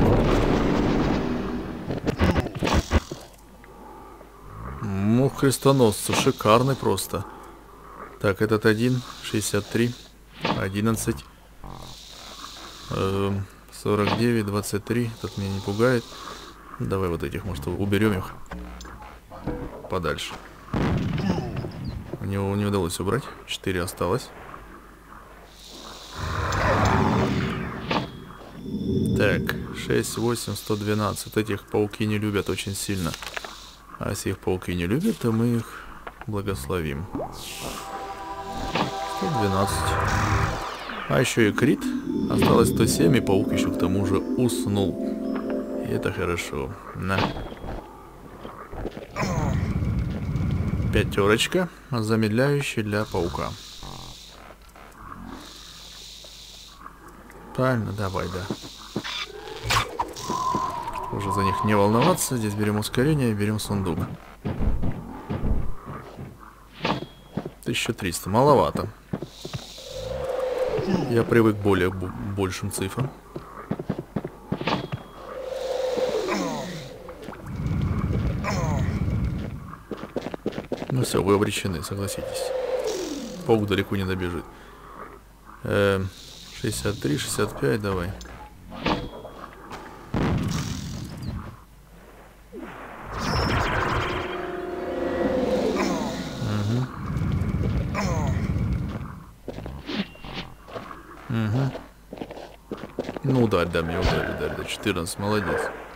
Мух крестоносца. Шикарный просто. Так, этот 1, 63, 11, 49, 23. Этот меня не пугает. Давай вот этих, может, уберем их подальше. У него не удалось убрать. 4 осталось. Так, 6, 8, 112. Этих пауки не любят очень сильно. А если их пауки не любят, то мы их благословим. 112. А еще и крит. Осталось 107, и паук еще к тому же уснул. И это хорошо. На. 5, замедляющий для паука. Правильно, давай, да. Уже за них не волноваться. Здесь берем ускорение и берем сундук. 1300, маловато. Я привык к большим цифрам. Ну все, вы обречены, согласитесь. Паук далеко не добежит. 63, 65, давай. Ну, ударь, да, мне ударь, да, 14, молодец.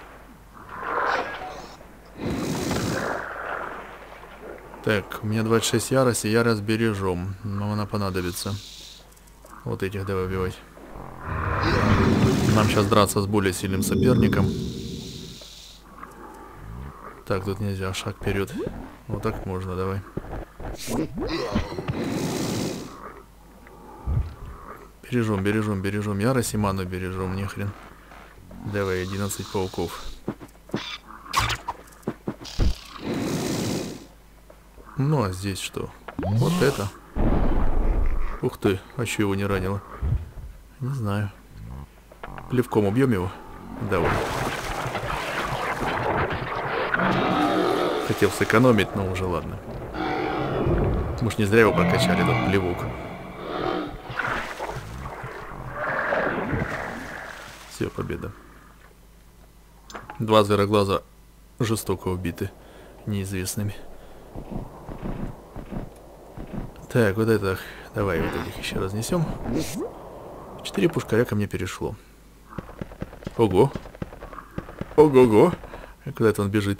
Так, у меня 26 ярости, ярость бережем, но она понадобится. Вот этих давай убивать. Нам сейчас драться с более сильным соперником. Так, тут нельзя, шаг вперед. Вот так можно, давай. Бережем. Ярость и ману бережем, нехрен. Давай, 11 пауков. Ну, а здесь что? Вот это. Ух ты, а чё его не ранило? Не знаю. Плевком убьем его? Давай. Хотел сэкономить, но уже ладно. Мы ж не зря его прокачали, этот плевок. Все, победа. 2 звероглаза жестоко убиты неизвестными. Так, вот это... Давай вот этих еще разнесем. 4 пушкаря ко мне перешло. Ого. Ого-го. Куда это он бежит?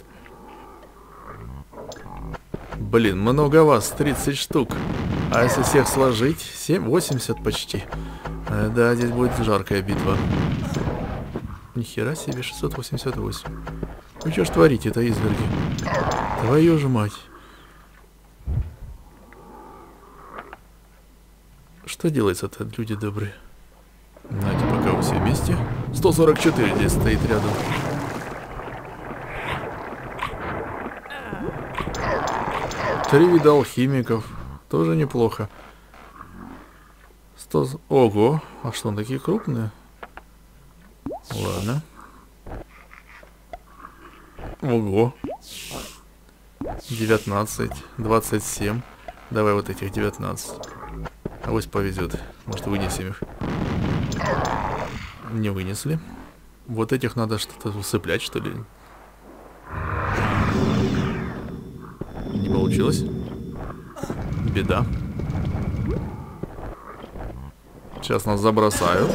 Блин, много вас, 30 штук. А если всех сложить? 80 почти. Да, здесь будет жаркая битва. Нихера себе, 688. Вы что ж творите-то, изверги? Твою же мать. Что делается-то, люди добрые? Знаете, пока вы все вместе. 144 здесь стоит рядом. Три вида алхимиков. Тоже неплохо. 100... Ого, а что, он такие крупные? Ладно. Ого. 19, 27. Давай вот этих 19. Авось повезет. Может, вынесем их. Не вынесли. Вот этих надо что-то усыплять, что ли. Не получилось. Беда. Сейчас нас забросают.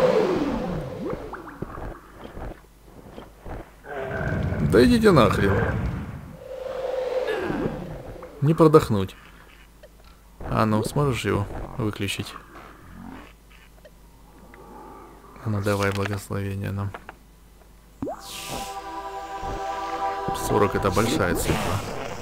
Да идите нахрен. Не продохнуть. А ну, сможешь его выключить? А ну давай благословение нам. 40 это большая цифра.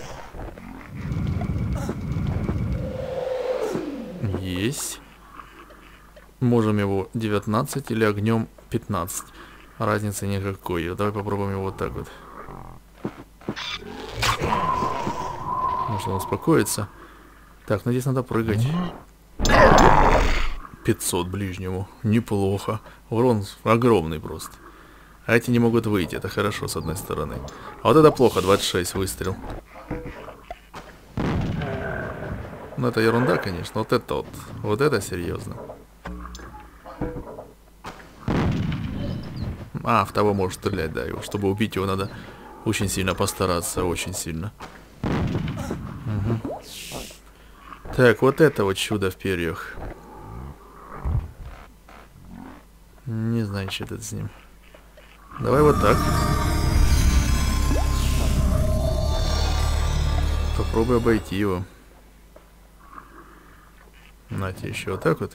Есть. Можем его 19 или огнем 15. Разницы никакой. Давай попробуем его вот так вот. Может он успокоится. Так, ну здесь надо прыгать. 500 ближнему. Неплохо. Урон огромный просто. А эти не могут выйти. Это хорошо с одной стороны. А вот это плохо. 26 выстрел. Ну это ерунда, конечно. Вот это вот. Вот это серьезно. А, в того может стрелять, да. Его. Чтобы убить его, надо очень сильно постараться. Очень сильно. Угу. Так, вот это вот чудо в перьях. Не знаю, что это с ним. Давай вот так. Попробуй обойти его. Нате, еще вот так вот.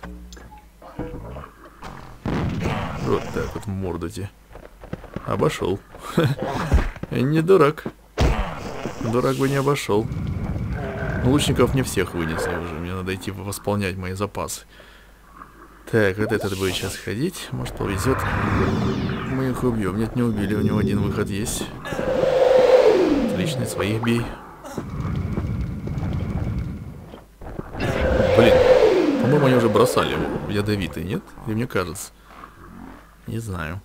Вот так вот в морду тебе. Обошел. Не дурак. Дурак бы не обошел. Лучников не всех вынесли уже. Мне надо идти восполнять мои запасы. Так, вот этот будет сейчас ходить. Может, повезет. Мы их убьем. Нет, не убили. У него один выход есть. Отлично, своих бей. Блин. По-моему, они уже бросали его. Ядовитый, нет? Или мне кажется? Не знаю.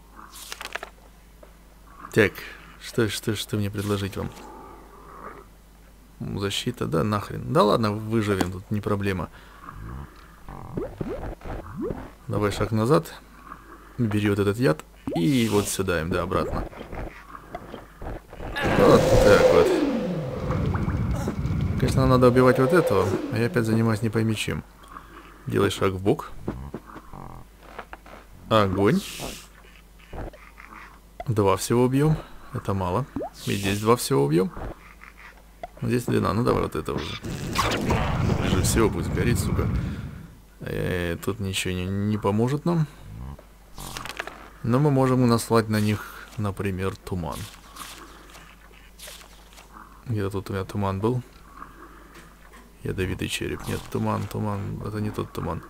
Так, что мне предложить вам? Защита, да, нахрен. Да ладно, выживем, тут не проблема. Давай шаг назад. Бери вот этот яд. И вот сюда им, да, обратно. Вот так вот. Конечно, надо убивать вот этого. А я опять занимаюсь не пойми чем. Делай шаг в бок. Огонь. 2 всего убьем. Это мало. И здесь 2 всего убьем. Здесь длина. Ну давай вот это уже. Ближе всего будет гореть, сука. Тут ничего не поможет нам. Но мы можем наслать на них, например, туман. Где-то тут у меня туман был. Ядовитый череп. Нет, туман. Это не тот туман.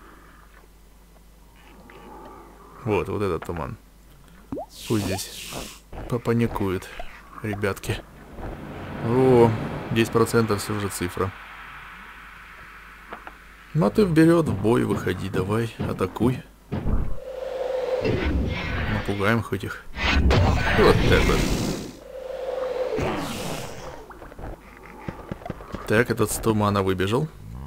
Вот этот туман. Пусть здесь попаникует, ребятки. О, 10% все же цифра. Ну а ты вперед, в бой выходи, давай, атакуй. Напугаем хоть их. Вот так вот. Так, этот с тумана выбежал.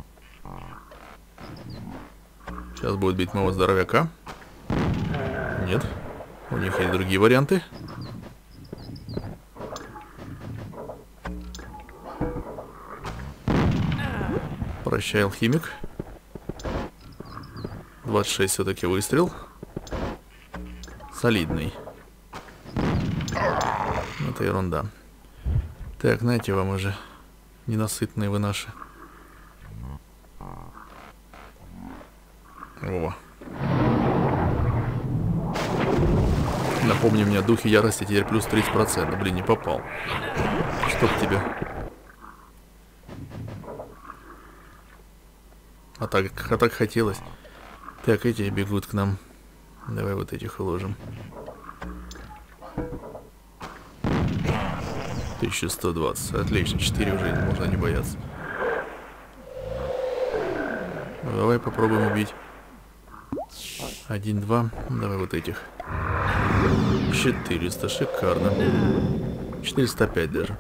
Сейчас будет бить моего здоровяка. Нет. У них есть другие варианты. Прощай, алхимик. 26 все-таки выстрел. Солидный. Это ерунда. Так, знаете, вам уже ненасытные вы наши. О. Напомни мне, духи ярости теперь плюс 30%. Блин, не попал. Чтоб тебя. А так хотелось. Так, эти бегут к нам. Давай вот этих уложим. 1120. Отлично, 4 уже можно не бояться. Давай попробуем убить. 1, 2. Давай вот этих. 400, шикарно. 405 даже.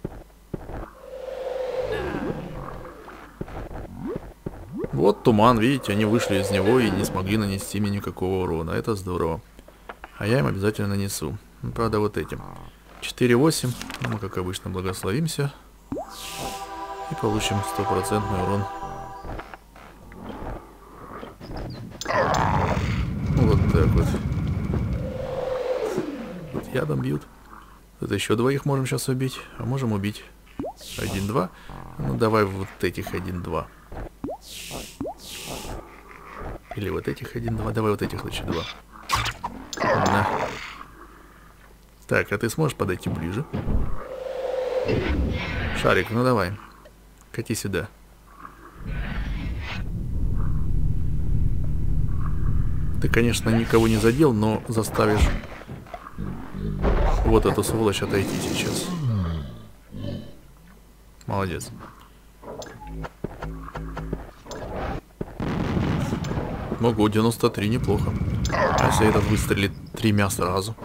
Вот туман, видите, они вышли из него и не смогли нанести мне никакого урона. Это здорово. А я им обязательно нанесу. Правда, вот этим. 4-8. Мы, как обычно, благословимся. И получим 100% урон. Вот так вот. Вот ядом бьют. Это еще 2 можем сейчас убить. А можем убить 1-2. Ну, давай вот этих 1-2. Или вот этих 1-2. Давай вот этих лучше 2. На. Так, а ты сможешь подойти ближе? Шарик, ну давай. Кати сюда. Ты, конечно, никого не задел, но заставишь вот эту сволочь отойти сейчас. Молодец. Могу, 93, неплохо. А если этот выстрелит 3 сразу?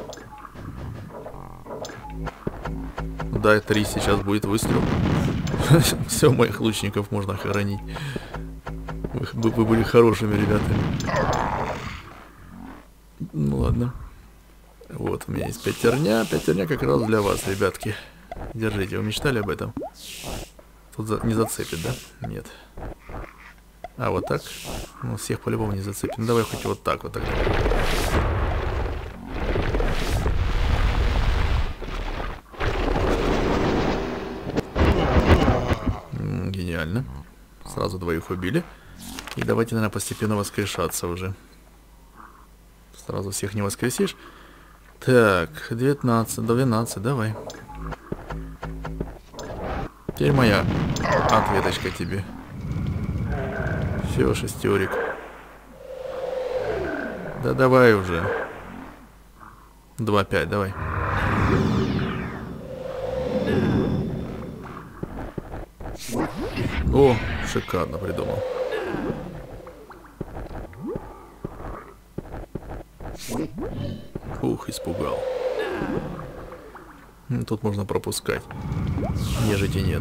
Да, 3 сейчас будет выстрел. Все, моих лучников можно хоронить. Вы были хорошими ребятами. Ну ладно. Вот, у меня есть пятерня. Пятерня как раз для вас, ребятки. Держите, вы мечтали об этом? Тут не зацепит, да? Нет. А, вот так? Ну, всех по-любому не зацепит. Ну, давай хоть вот так вот тогда. Гениально. Сразу двоих убили. И давайте, наверное, постепенно воскрешаться уже. Сразу всех не воскресишь. Так, 19, 12, давай. Теперь моя ответочка тебе. Все, шестерик. Да давай уже. 2-5, давай. О, шикарно придумал. Ух, испугал. Тут можно пропускать. Нежити нет.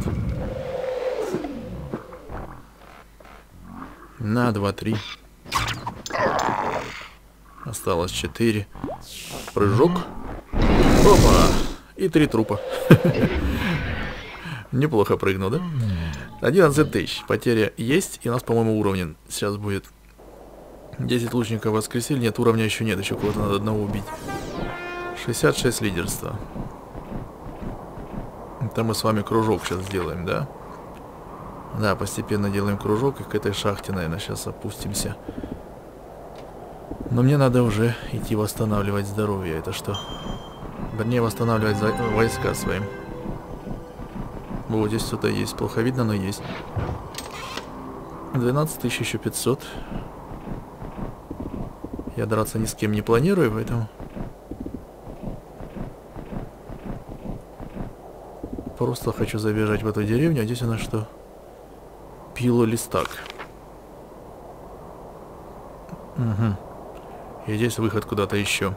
На, 2, 3. Осталось 4. Прыжок. Опа! И 3 трупа. Неплохо прыгнул, да? 11 тысяч. Потеря есть. И у нас, по-моему, уровень сейчас будет. 10 лучников воскресили. Нет, уровня еще нет. Еще кого-то надо одного убить. 66 лидерства. Это мы с вами кружок сейчас сделаем, да? Да, постепенно делаем кружок. И к этой шахте, наверное, сейчас опустимся. Но мне надо уже идти восстанавливать здоровье. Это что? Вернее, восстанавливать войска своим. Вот здесь что-то есть. Плохо видно, но есть. 12 тысяч еще 500. Я драться ни с кем не планирую, поэтому... Просто хочу забежать в эту деревню. А здесь у нас что? Пилолистак. Угу. И здесь выход куда-то еще.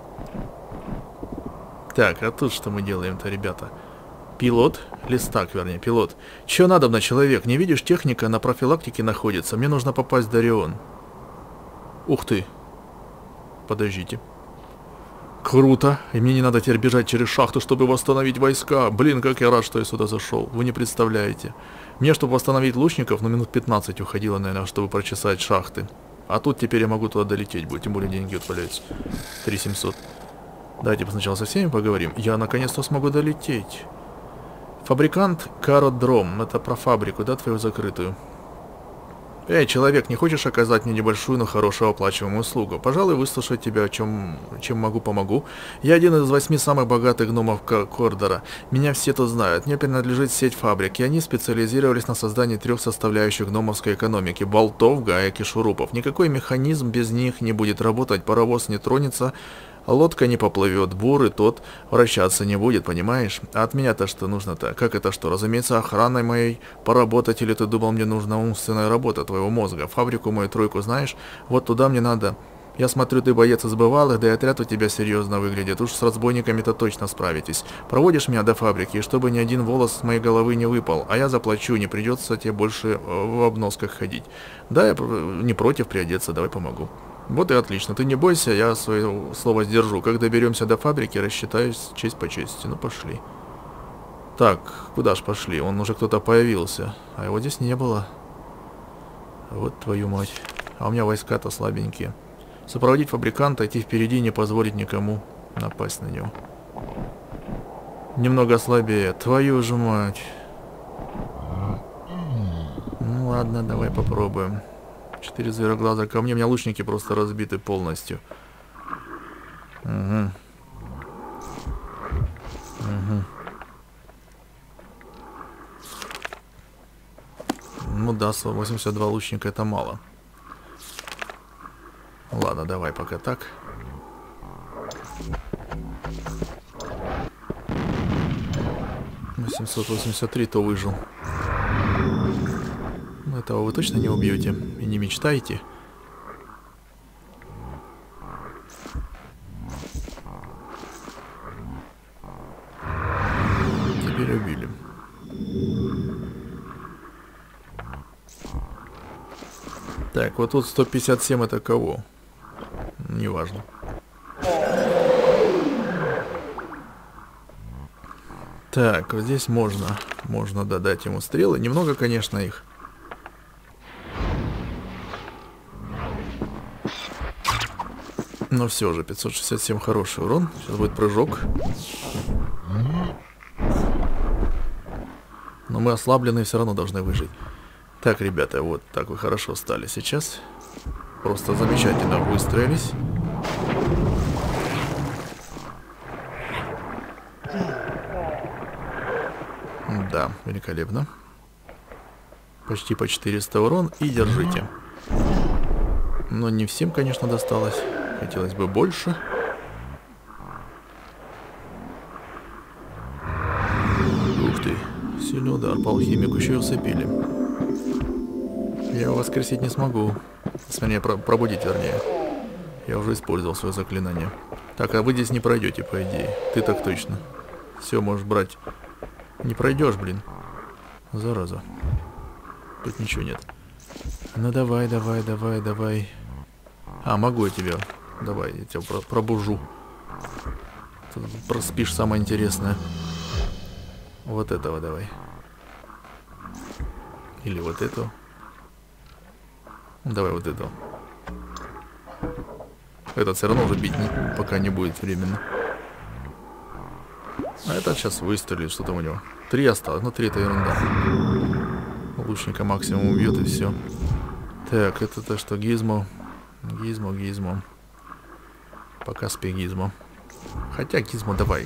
Так, а тут что мы делаем-то, ребята? Пилот? Листак, вернее, пилот. Че надо на человек? Не видишь, техника на профилактике находится. Мне нужно попасть в Дарион. Ух ты. Подождите. Круто. И мне не надо теперь бежать через шахту, чтобы восстановить войска. Блин, как я рад, что я сюда зашел. Вы не представляете. Мне, чтобы восстановить лучников, минут 15 уходило, наверное, чтобы прочесать шахты. А тут теперь я могу туда долететь будет. Тем более деньги отваляются. 3700. Давайте сначала со всеми поговорим. Я наконец-то смогу долететь. Фабрикант Кародром. Это про фабрику, да, твою закрытую? Эй, человек, не хочешь оказать мне небольшую, но хорошую оплачиваемую услугу? Пожалуй, выслушать тебя, чем могу, помогу. Я один из 8 самых богатых гномов Кордора. Меня все тут знают. Мне принадлежит сеть фабрик, и они специализировались на создании 3 составляющих гномовской экономики. Болтов, гаек и шурупов. Никакой механизм без них не будет работать, паровоз не тронется, лодка не поплывет, бур и тот вращаться не будет, понимаешь? А от меня-то что нужно-то? Как это что? Разумеется, охраной моей поработать, или ты думал, мне нужна умственная работа твоего мозга? Фабрику мою тройку знаешь? Вот туда мне надо. Я смотрю, ты боец из бывалых, да и отряд у тебя серьезно выглядит. Уж с разбойниками-то точно справитесь. Проводишь меня до фабрики, и чтобы ни один волос с моей головы не выпал, а я заплачу, не придется тебе больше в обносках ходить. Да, я не против приодеться, давай помогу. Вот и отлично. Ты не бойся, я свое слово сдержу. Как доберемся до фабрики, рассчитаюсь честь по чести. Ну, пошли. Так, куда ж пошли? Он уже кто-то появился. А его здесь не было. Вот твою мать. А у меня войска-то слабенькие. Сопроводить фабриканта, идти впереди и не позволить никому напасть на него. Немного слабее. Твою же мать. Ну ладно, давай попробуем. 4 звероглаза ко мне. У меня лучники просто разбиты полностью. Угу. Угу. Ну да, 82 лучника это мало. Ладно, давай пока так. $883 то выжил. Этого вы точно не убьете и не мечтаете. Теперь убили. Так, вот тут 157 это кого? Неважно. Так, вот здесь можно додать ему стрелы. Немного, конечно, их. Но все же, 567 хороший урон. Сейчас будет прыжок. Но мы ослабленные все равно должны выжить. Так, ребята, вот так вы хорошо стали сейчас. Просто замечательно выстроились. Да, великолепно. Почти по 400 урон. И держите. Но не всем, конечно, досталось. Хотелось бы больше. Ух ты. Сильный удар по алхимику. Еще и усыпили. Я его воскресить не смогу. Вернее, пробудить, вернее. Я уже использовал свое заклинание. Так, а вы здесь не пройдете, по идее. Ты так точно. Все, можешь брать. Не пройдешь, блин. Зараза. Тут ничего нет. Ну давай, давай, давай, давай. А, могу я тебя. Давай, я тебя пробужу. Тут проспишь самое интересное. Вот этого давай. Или вот эту. Давай вот эту. Этот все равно уже бить пока не будет временно. А этот сейчас выстрелит, что там у него. 3 осталось, ну 3 это ерунда. Лучника максимум убьет и все. Так, это что, Гизмо. Гизмо. Пока спи, Гизмо. Хотя Гизмо, давай.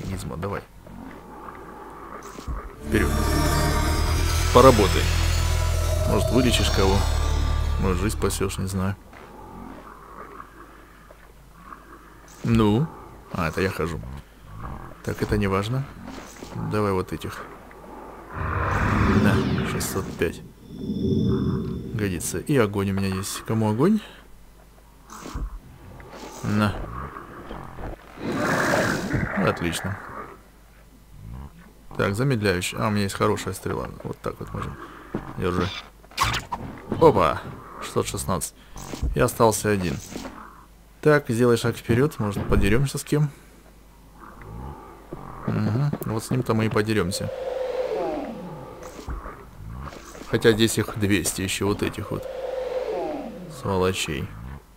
Вперед. Поработай. Может, вылечишь кого? Может, жизнь спасешь, не знаю. Ну? А, это я хожу. Так, это не важно. Давай вот этих. Да, 605. Годится. И огонь у меня есть. Кому огонь? На. Отлично. Так, замедляющий. А, у меня есть хорошая стрела. Вот так вот можем. Держи. Опа! 616. И остался один. Так, сделай шаг вперед. Может, подеремся с кем? Угу. Вот с ним-то мы и подеремся. Хотя здесь их 200 еще, вот этих вот сволочей.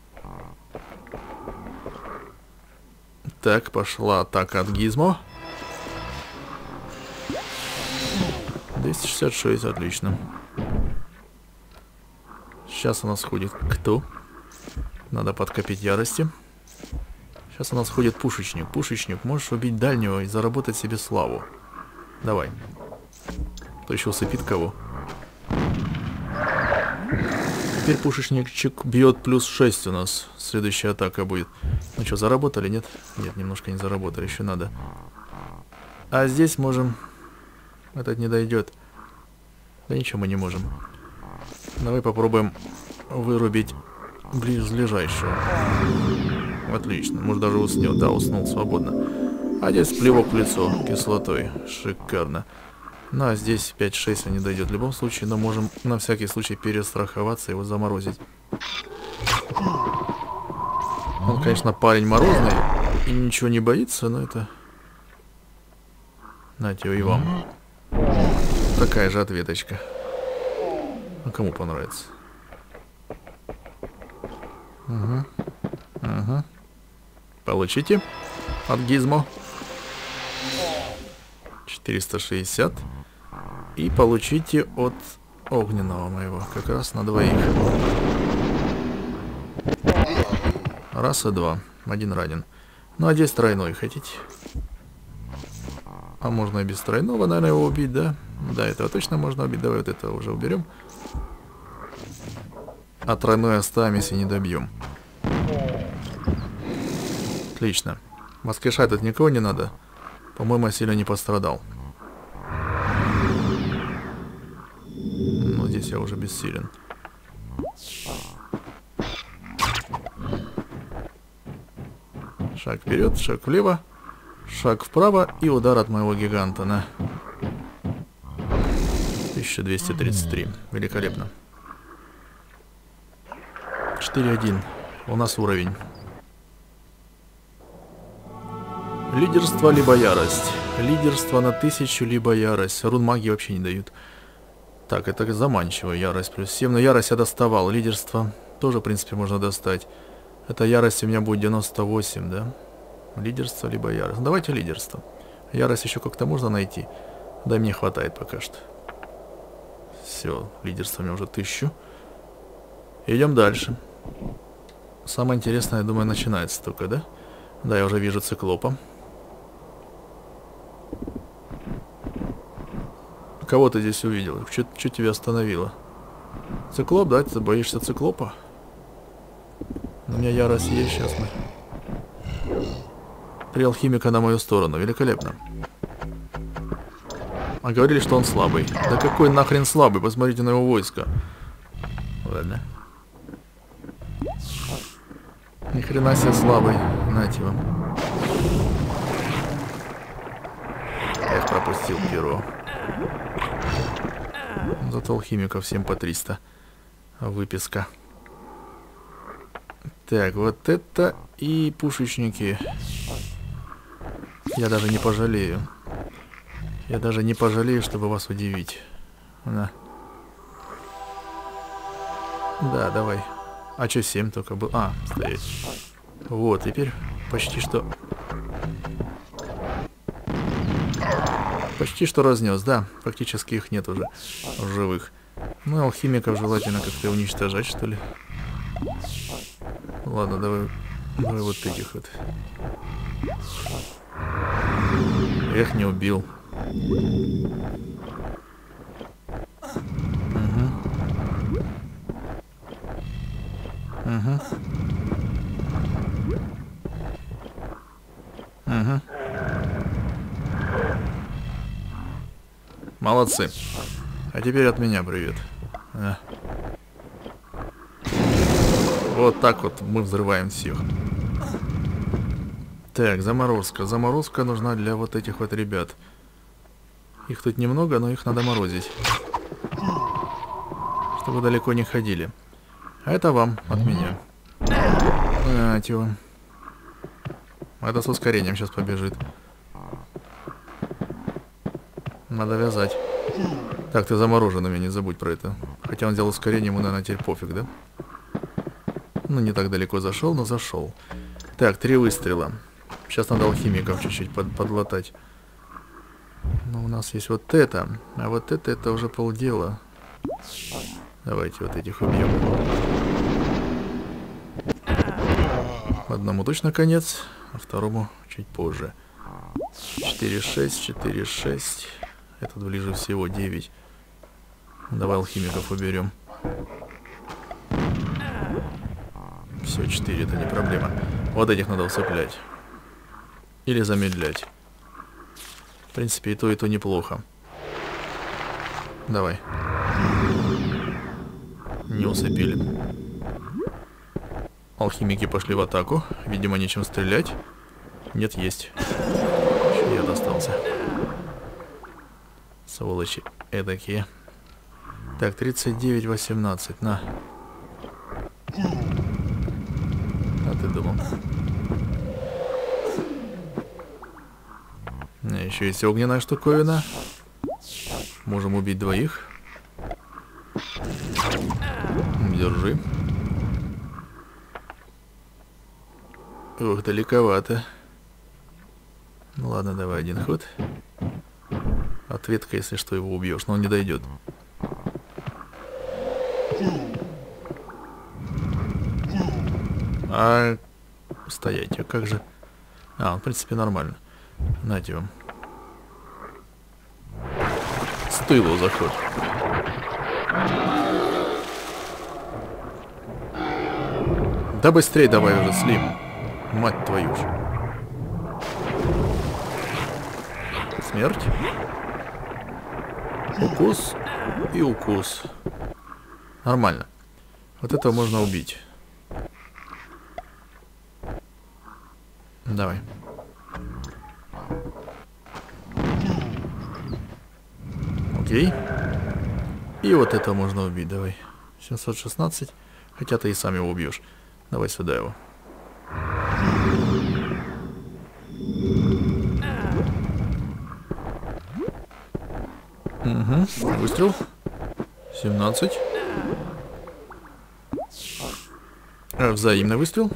Так, пошла атака от Гизмо. 266, отлично. Сейчас у нас ходит кто? Надо подкопить ярости. Сейчас у нас ходит пушечник. Пушечник, можешь убить дальнего и заработать себе славу. Давай. Кто еще усыпит кого? Теперь пушечничек бьет плюс 6 у нас. Следующая атака будет. Ну что, заработали, нет? Нет, немножко не заработали, еще надо. А здесь можем... Этот не дойдет. Да ничего мы не можем. Давай попробуем вырубить ближайшего. Отлично, может даже уснет. Да, уснул свободно. А здесь плевок в лицо кислотой. Шикарно. Ну а здесь 5-6 не дойдет в любом случае, но можем на всякий случай перестраховаться и его заморозить. Он, конечно, парень морозный и ничего не боится, но это... Нате и вам. Такая же ответочка. А кому понравится? Угу. Угу. Получите от Гизмо 460. И получите от огненного моего. Как раз на двоих. Раз и два. Один ранен. Ну а здесь тройной хотите? А можно и без тройного, наверное, его убить, да? Да, этого точно можно убить. Давай вот этого уже уберем. А тройной оставим, если не добьем. Отлично. Воскрешать тут никого не надо. По-моему, я сильно не пострадал. Но здесь я уже бессилен. Шаг вперед, шаг влево, шаг вправо и удар от моего гиганта на 1233. Великолепно. 4-1. У нас уровень. Лидерство либо ярость. Лидерство на 1000, либо ярость. Рун магии вообще не дают. Так, это заманчиво. Ярость плюс 7. Но ярость я доставал. Лидерство тоже, в принципе, можно достать. Это ярость у меня будет 98, да? Лидерство, либо ярость. Давайте лидерство. Ярость еще как-то можно найти. Да, мне хватает пока что. Все, лидерство у меня уже 1000. Идем дальше. Самое интересное, я думаю, начинается только, да? Да, я уже вижу циклопа. Кого ты здесь увидел? Что тебя остановило? Циклоп, да? Ты боишься циклопа? У меня ярость есть, сейчас мы. 3 алхимика на мою сторону. Великолепно. А говорили, что он слабый. Да какой нахрен слабый? Посмотрите на его войско. Ладно. Ни хрена себе слабый. Нате вам. Я пропустил перо. Зато алхимиков всем по 300. Выписка. Так, вот это и пушечники. Я даже не пожалею. Я даже не пожалею, чтобы вас удивить. На. Да, давай. А что 7 только был? А, стоять. Вот, теперь почти что... Почти что разнес, да. Фактически их нет уже в живых. Ну, алхимиков желательно как-то уничтожать, что ли. Ладно, давай вот этих вот. Эх, не убил. Угу. Молодцы. А теперь от меня привет. Вот так вот мы взрываем всех. Так, заморозка. Заморозка нужна для вот этих вот ребят. Их тут немного, но их надо морозить. Чтобы далеко не ходили. А это вам от меня. Нате. Это с ускорением сейчас побежит. Надо вязать. Так, ты заморожен у меня, не забудь про это. Хотя он взял ускорение, ему, наверное, теперь пофиг, да? Ну, не так далеко зашел, но зашел. Так, 3 выстрела. Сейчас надо алхимиков чуть-чуть подлатать. Но у нас есть вот это. А вот это уже полдела. Давайте вот этих убьем. Одному точно конец, а второму чуть позже. 4-6, 4-6. Этот ближе всего 9. Давай алхимиков уберем. Все, 4, это не проблема. Вот этих надо усыплять. Или замедлять. В принципе, и то неплохо. Давай. Не усыпили. Алхимики пошли в атаку. Видимо, нечем стрелять. Нет, есть. Еще я достался. Сволочи эдакие. Так, 39-18. На. А ты думал? Еще есть огненная штуковина. Можем убить 2. Держи. Ох, далековато. Ну ладно, давай 1 ход. Ответка, если что, его убьешь, но он не дойдет. А стоять, а как же? А, он, в принципе, нормально. Нате вам. С тылу заход. Да быстрее давай уже, Слим. Мать твою ж. Смерть. Укус и укус. Нормально. Вот этого можно убить. Давай. Окей. И вот этого можно убить, давай. 716. Хотя ты и сам его убьешь. Давай сюда его. Угу. Выстрел. 17. Взаимный выстрел.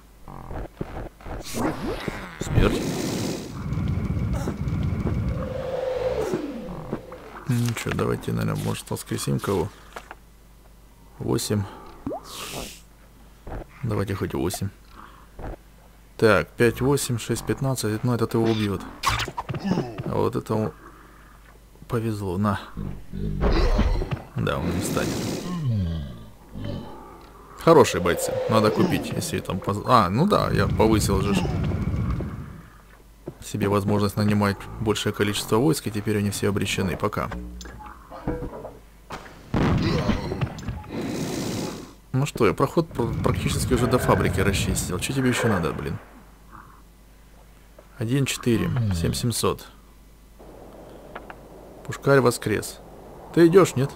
Смерть. Ничего, давайте, наверное, может, воскресим кого. 8. Давайте хоть 8. Так, 5, 8, 6, 15. Ну, этот его убьет. А вот этому повезло. На. Да, он не встанет. Хорошие бойцы. Надо купить, если там... ну да, я повысил же себе возможность нанимать большее количество войск, и теперь они все обречены. Пока. Ну что, я проход практически уже до фабрики расчистил. Что тебе еще надо, блин? 1-4, 7700. Пушкарь воскрес. Ты идешь, нет?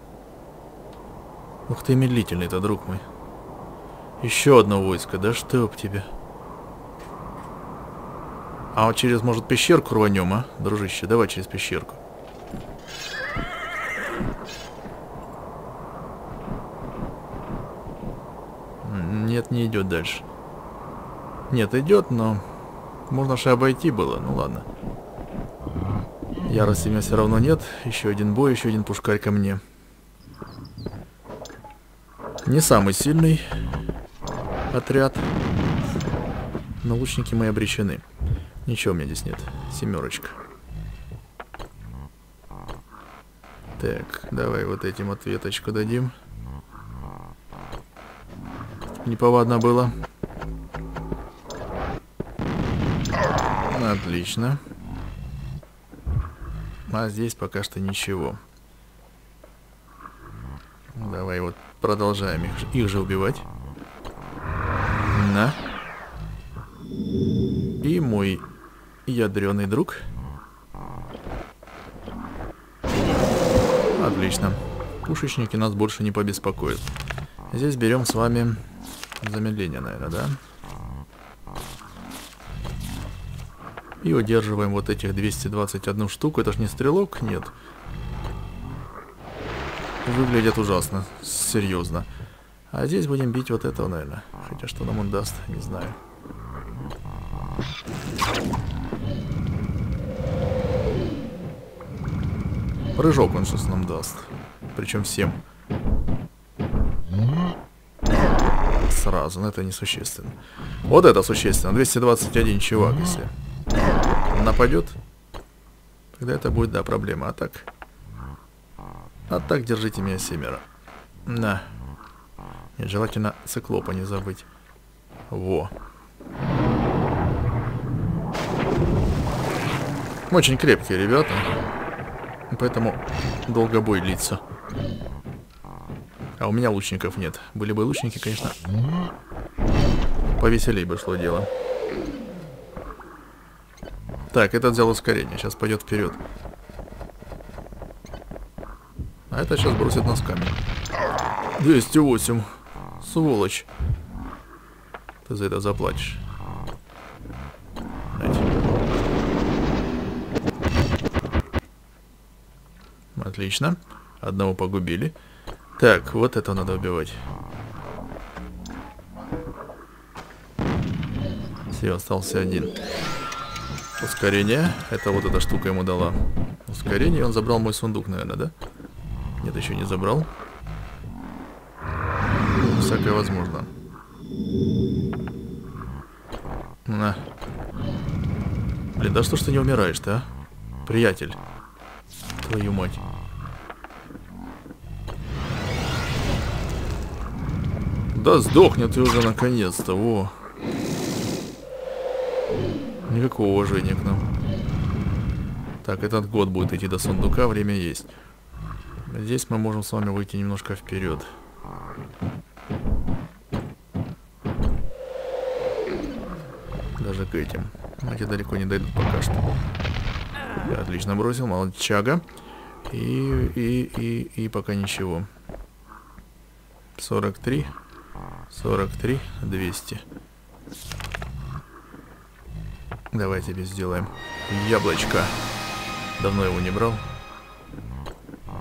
Ух ты, медлительный-то, друг мой. Еще одно войско, да чтоб тебе. А вот через, может, пещерку рванем, а? Дружище, давай через пещерку. Нет, не идет дальше. Нет, идет, но можно же обойти было. Ну ладно. Ярости у меня все равно нет. Еще один бой, еще один пушкарь ко мне. Не самый сильный отряд, но лучники мои обречены. Ничего у меня здесь нет. 7. Так, давай вот этим ответочку дадим. Неповадно было. Отлично. А здесь пока что ничего. Давай вот продолжаем их же убивать. На. И мой ядреный друг. Отлично. Пушечники нас больше не побеспокоят. Здесь берем с вами замедление, наверное, да? И удерживаем вот этих 221 штук. Это ж не стрелок? Нет. Выглядят ужасно. Серьезно. А здесь будем бить вот этого, наверное. Хотя что нам он даст, не знаю. Прыжок он сейчас нам даст. Причем всем. Сразу, но это несущественно. Вот это существенно. 221 чувак, если нападет, тогда это будет, да, проблема. А так... А так держите меня 7. На. Нет, желательно циклопа не забыть. Во. Очень крепкие ребята. Поэтому долго бой длится. А у меня лучников нет. Были бы лучники, конечно, повеселее бы шло дело. Так, этот взял ускорение. Сейчас пойдет вперед. А это сейчас бросит носками. 208. Сволочь. Ты за это заплатишь. Отлично. Одного погубили. Так, вот это надо убивать. Все, остался один. Ускорение. Это вот эта штука ему дала. Ускорение. Он забрал мой сундук, наверное, да? Нет, еще не забрал. Всякое возможно. На. Блин, да что ж ты не умираешь-то, а? Приятель. Твою мать. Да сдохни ты уже наконец-то, во. Никакого уважения к нам. Так, этот год будет идти до сундука, время есть. Здесь мы можем с вами выйти немножко вперед. Даже к этим. Эти далеко не дойдут пока что. Я отлично бросил, молодчага. И пока ничего. 43. 43, 200. Давай тебе сделаем яблочко. Давно его не брал.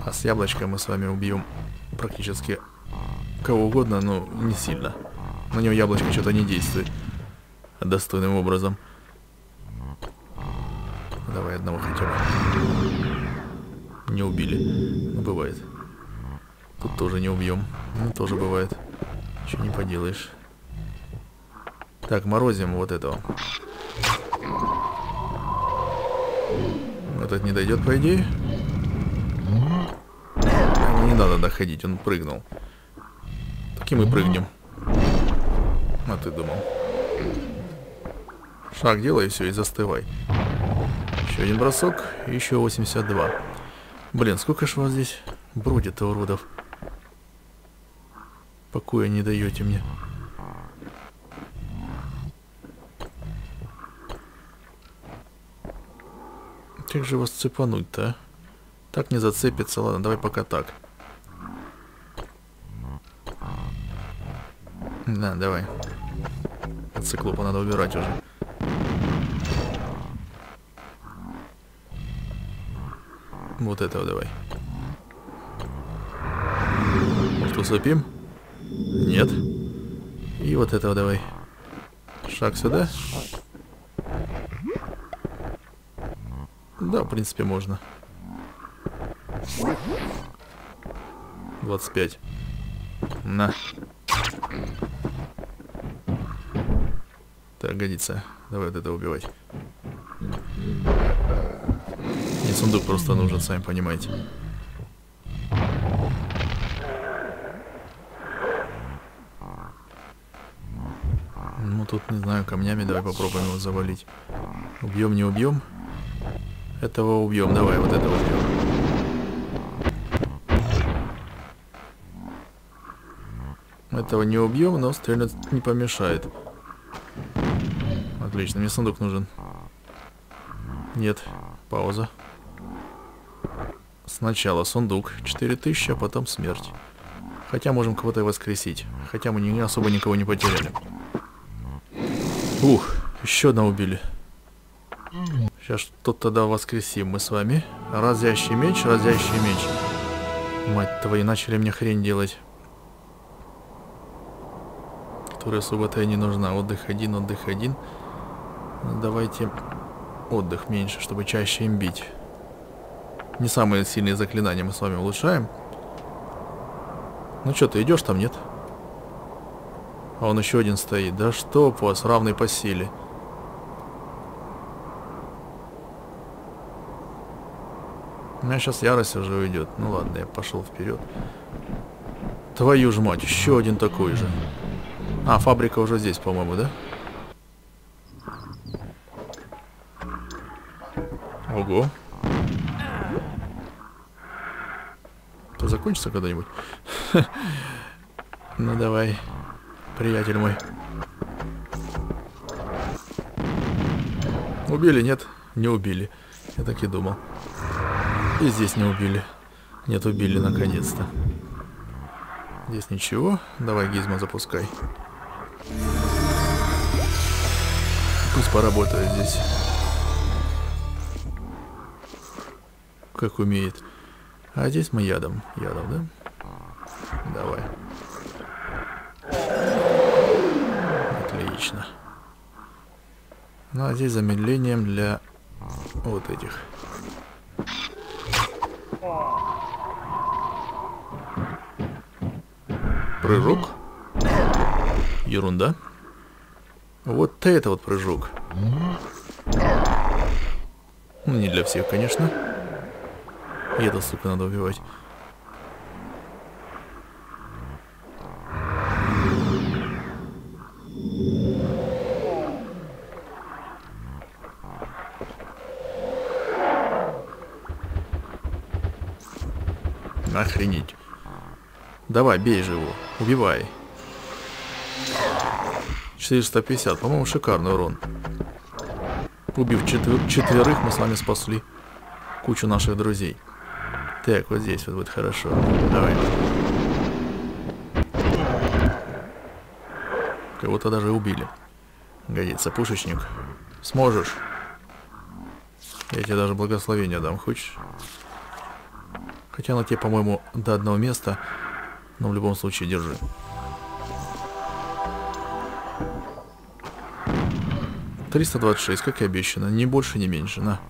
А с яблочком мы с вами убьем практически кого угодно, но не сильно. На него яблочко что-то не действует достойным образом. Давай одного хотя бы. Не убили. Ну, бывает. Тут тоже не убьем. Ну, тоже бывает. Ничего не поделаешь. Так, морозим вот этого. Этот не дойдет, по идее. Не надо доходить, он прыгнул. Так и мы прыгнем. А ты думал. Шаг делай, и все, и застывай. Еще один бросок, и еще 82. Блин, сколько ж вас здесь бродит-то, уродов. Покоя не даете мне. Как же вас цепануть-то, а? Так не зацепится. Ладно, давай пока так. Да, давай. От циклопа надо убирать уже. Вот этого давай. Может, усыпим? Нет. И вот этого давай. Шаг сюда. Да, в принципе, можно. 25. На. Так, годится. Давай вот это убивать. Мне сундук просто нужен, сами понимаете. Ну, тут, не знаю, камнями давай попробуем его завалить. Убьем, не убьем? Этого убьем, давай, вот этого убьем. Этого не убьем, но стрелять не помешает. Отлично, мне сундук нужен. Нет, пауза. Сначала сундук 4000, а потом смерть. Хотя можем кого-то и воскресить. Хотя мы не особо никого не потеряли. Ух, еще одного убили. Сейчас что-то тогда воскресим мы с вами. Разящий меч, разящий меч. Мать твою, начали мне хрень делать. Которая особо-то и не нужна. Отдых один, отдых один. Давайте отдых меньше, чтобы чаще им бить. Не самые сильные заклинания мы с вами улучшаем. Ну что, ты идешь там, нет? А он еще один стоит. Да что у вас, равный по силе. У меня сейчас ярость уже уйдет. Ну ладно, я пошел вперед. Твою ж мать, еще один такой же. А, фабрика уже здесь, по-моему, да? Ого. Это закончится когда-нибудь? Ну давай, приятель мой. Убили, нет? Не убили. Я так и думал. И здесь не убили. Нет, убили наконец-то. Здесь ничего. Давай гизмо запускай. Пусть поработает здесь. Как умеет. А здесь мы ядом. Ядом, да? Давай. Отлично. Ну а здесь замедлением для вот этих. Прыжок. Ерунда. Вот это вот прыжок. Ну, не для всех, конечно. И это, сука, надо убивать. Охренеть. Давай, бей же его. Убивай. 450. По-моему, шикарный урон. Убив четверых, мы с вами спасли кучу наших друзей. Так, вот здесь вот будет хорошо. Давай. Кого-то даже убили. Годится, пушечник. Сможешь. Я тебе даже благословение дам, хочешь? Хотя она тебе, по-моему, до одного места. Но в любом случае держи. $326, как и обещано. Ни больше, ни меньше. На.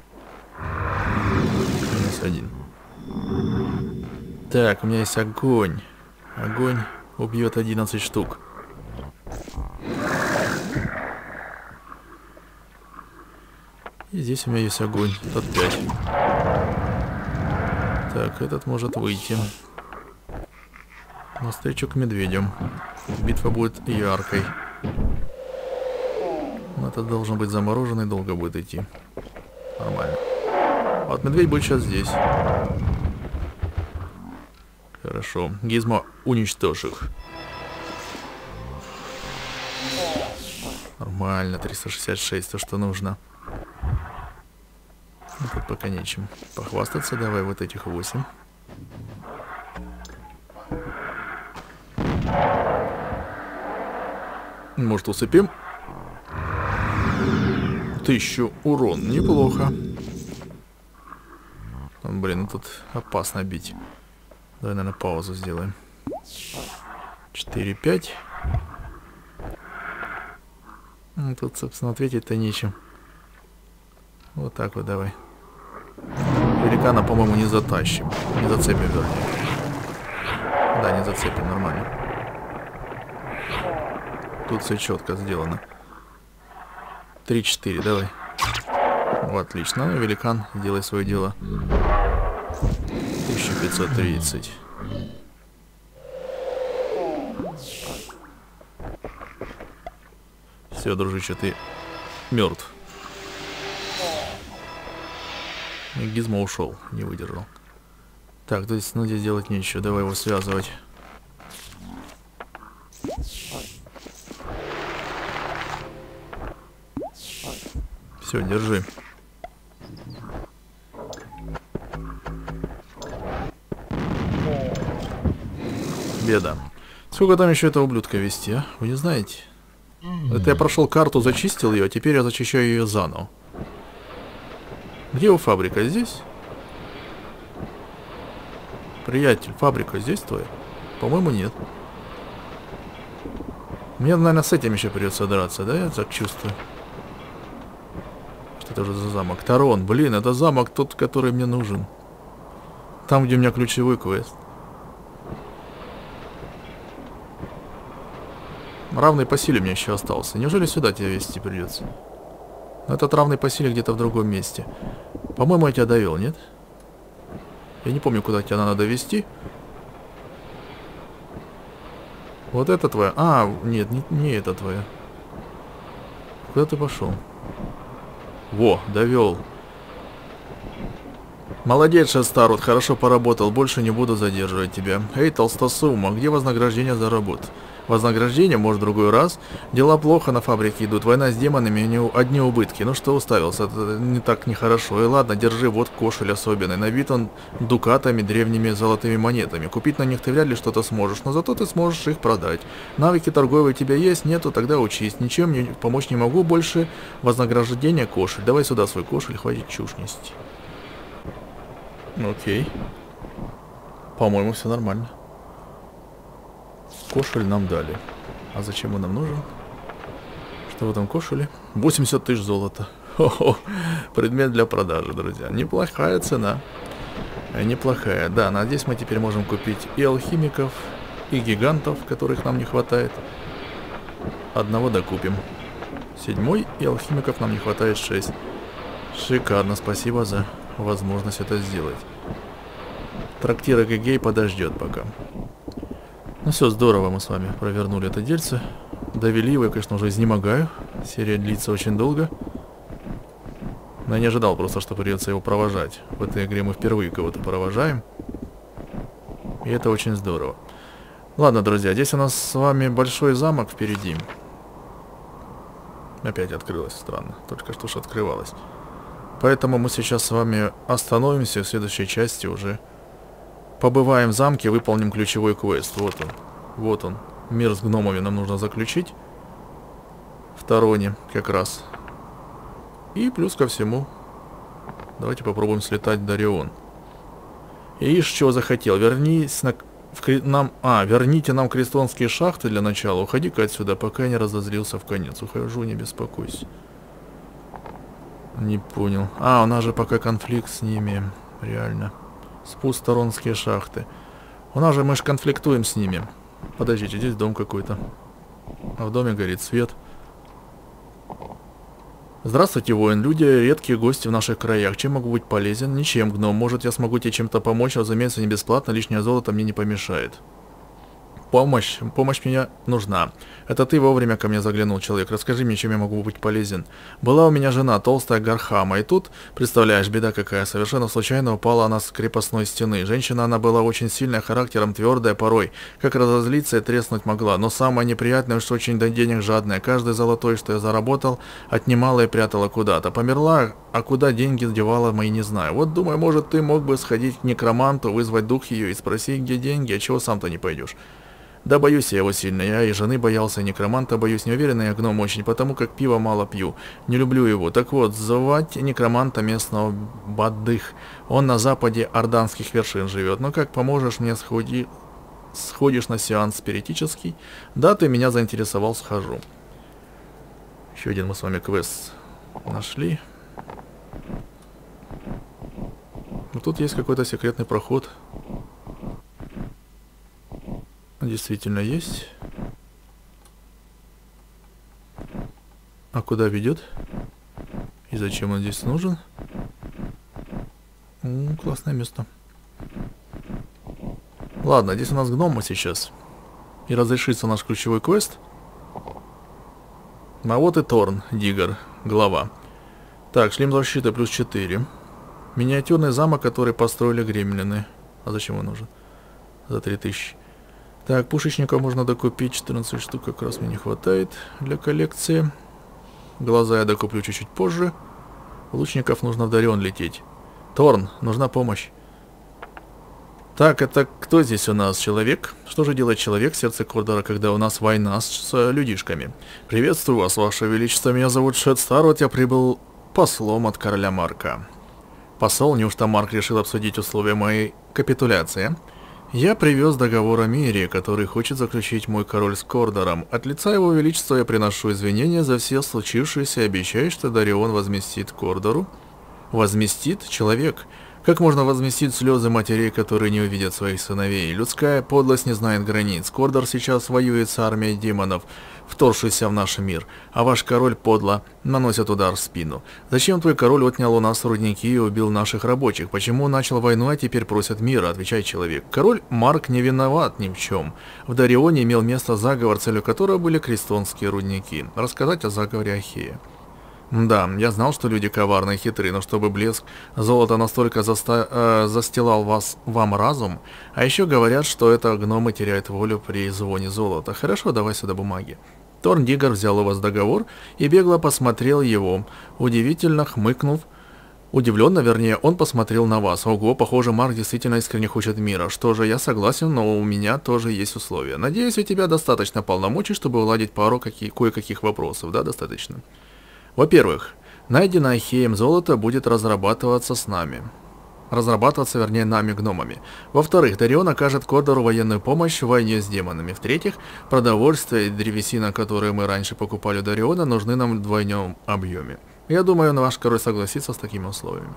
-1. Так, у меня есть огонь. Огонь убьет 11 штук. И здесь у меня есть огонь. Тот 5. Так, этот может выйти. Навстречу к медведям. Битва будет яркой. Но этот должен быть замороженный, долго будет идти. Нормально. Вот медведь будет сейчас здесь. Хорошо. Гизмо, уничтожь их. Нормально, 366, то, что нужно. Ну, тут пока нечем похвастаться. Давай вот этих 8. Может, усыпим? 1000 урон. Неплохо. Блин, ну тут опасно бить. Давай, наверное, паузу сделаем. 4, 5. Ну, тут, собственно, ответить-то нечем. Вот так вот давай. Великана, по-моему, не затащим. Не зацепим, вернее. Да, не зацепим, нормально. Тут все четко сделано. 3-4, давай. Вот, отлично. Ну, великан, делай свое дело. 1530. Все, дружище, ты мертв. Гизмо ушел, не выдержал. Так, то есть, ну здесь делать нечего. Давай его связывать. Все, держи. Беда. Сколько там еще этого ублюдка вести, а? Вы не знаете? Это я прошел карту, зачистил ее, а теперь я зачищаю ее заново. Где у фабрика? Здесь? Приятель, фабрика здесь твоя? По-моему, нет. Мне, наверное, с этим еще придется драться, да? Я так чувствую. Что это уже за замок? Тарон, блин, это замок тот, который мне нужен. Там, где у меня ключевой квест. Равный по силе мне еще остался. Неужели сюда тебя вести придется? Но этот равный по силе где-то в другом месте. По-моему, я тебя довел, нет? Я не помню, куда тебя надо довести. Вот это твоя. А, нет, не это твоя. Куда ты пошел? Во, довел. Молодец, Шестарут, хорошо поработал. Больше не буду задерживать тебя. Эй, толстосума, где вознаграждение за работу? Вознаграждение, может, в другой раз. Дела плохо на фабрике идут. Война с демонами, одни убытки. Ну что уставился, это не так нехорошо. И ладно, держи, вот кошель особенный. Набит он дукатами, древними золотыми монетами. Купить на них ты вряд ли что-то сможешь, но зато ты сможешь их продать. Навыки торговые у тебя есть? Нету? Тогда учись. Ничем мне помочь не могу больше. Вознаграждение кошель. Давай сюда свой кошель, хватит чушь нести. Окей. По-моему, все нормально. Кошель нам дали. А зачем он нам нужен? Что в этом кошеле? 80 тысяч золота. Хо-хо. Предмет для продажи, друзья. Неплохая цена. Неплохая. Да, надеюсь, мы теперь можем купить и алхимиков, и гигантов, которых нам не хватает. Одного докупим. 7, и алхимиков нам не хватает 6. Шикарно. Спасибо за возможность это сделать. Трактир Эгегей подождет пока. Ну все, здорово мы с вами провернули это дельце. Довели его, я, конечно, уже изнемогаю. Серия длится очень долго. Но я не ожидал просто, что придется его провожать. В этой игре мы впервые кого-то провожаем. И это очень здорово. Ладно, друзья, здесь у нас с вами большой замок впереди. Опять открылось, странно. Только что ж открывалось. Поэтому мы сейчас с вами остановимся в следующей части уже. Побываем в замке, выполним ключевой квест. Вот он. Вот он. Мир с гномами нам нужно заключить. В Тароне как раз. И плюс ко всему, давайте попробуем слетать в Дарион. И что захотел? Вернись на... верните нам крестонские шахты для начала. Уходи-ка отсюда, пока я не разозлился в конец. Ухожу, не беспокойся. Не понял. У нас же пока конфликт с ними. Реально. Спусторонские шахты. Мы же конфликтуем с ними. Подождите, здесь дом какой-то. А в доме горит свет. Здравствуйте, воин. Люди редкие гости в наших краях. Чем могу быть полезен? Ничем, гном. Может, я смогу тебе чем-то помочь, разумеется, не бесплатно. Лишнее золото мне не помешает. Помощь мне нужна. Это ты вовремя ко мне заглянул, человек. Расскажи мне, чем я могу быть полезен. Была у меня жена, толстая Гархама, и тут, представляешь, беда какая, совершенно случайно упала она с крепостной стены. Женщина она была очень сильная, характером твердая порой, как разозлиться и треснуть могла. Но самое неприятное, что очень до денег жадная. Каждый золотой, что я заработал, отнимала и прятала куда-то. Померла, а куда деньги девала, мои не знаю. Вот думаю, может, ты мог бы сходить к некроманту, вызвать дух ее и спросить, где деньги, а чего сам-то не пойдешь. Да боюсь я его сильно, я и жены боялся, и некроманта боюсь, не уверен я гном очень, потому как пиво мало пью, не люблю его. Так вот, звать некроманта местного Бадых, он на западе Орданских вершин живет, ну как поможешь мне, сходишь на сеанс спиритический? Да, ты меня заинтересовал, схожу. Еще один мы с вами квест нашли. Ну, тут есть какой-то секретный проход. Действительно есть. А куда ведет? И зачем он здесь нужен? Классное место. Ладно, здесь у нас гномы сейчас. И разрешится наш ключевой квест. А вот и Торн, Диггер, глава. Так, шлем защиты плюс 4. Миниатюрный замок, который построили гремлины. А зачем он нужен? За 3000. Так, пушечников можно докупить, 14 штук как раз мне не хватает для коллекции. Глаза я докуплю чуть-чуть позже. Лучников нужно в Дарион лететь. Торн, нужна помощь. Так, это кто здесь у нас? Человек? Что же делает человек в сердце Кордора, когда у нас война с людишками? Приветствую вас, ваше величество, меня зовут Шедстар, вот я прибыл послом от короля Марка. Посол, неужто Марк решил обсудить условия моей капитуляции? Я привез договор о мире, который хочет заключить мой король с Кордором. От лица его величества я приношу извинения за все случившееся и обещаю, что Дарион возместит Кордору. Возместит? Человек? Как можно возместить слезы матерей, которые не увидят своих сыновей? Людская подлость не знает границ. Кордор сейчас воюет с армией демонов, вторгшейся в наш мир, а ваш король подло наносит удар в спину. Зачем твой король отнял у нас рудники и убил наших рабочих? Почему начал войну, а теперь просят мира? Отвечай, человек. Король Марк не виноват ни в чем. В Дарионе имел место заговор, целью которого были крестонские рудники. Рассказать о заговоре Ахея. Да, я знал, что люди коварные и хитры, но чтобы блеск золота настолько застилал вам разум, а еще говорят, что это гномы теряют волю при звоне золота. Хорошо, давай сюда бумаги. Торн Диггер взял у вас договор и бегло посмотрел его, удивительно хмыкнув. Удивленно, вернее, он посмотрел на вас. Ого, похоже, Марк действительно искренне хочет мира. Что же, я согласен, но у меня тоже есть условия. Надеюсь, у тебя достаточно полномочий, чтобы уладить пару кое-каких вопросов, да, достаточно? Во-первых, найденное Ахеем золото будет разрабатываться с нами. Разрабатываться, вернее, нами, гномами. Во-вторых, Дарион окажет Кордору военную помощь в войне с демонами. В-третьих, продовольствие и древесина, которые мы раньше покупали у Дариона, нужны нам в двойном объеме. Я думаю, ваш король согласится с такими условиями.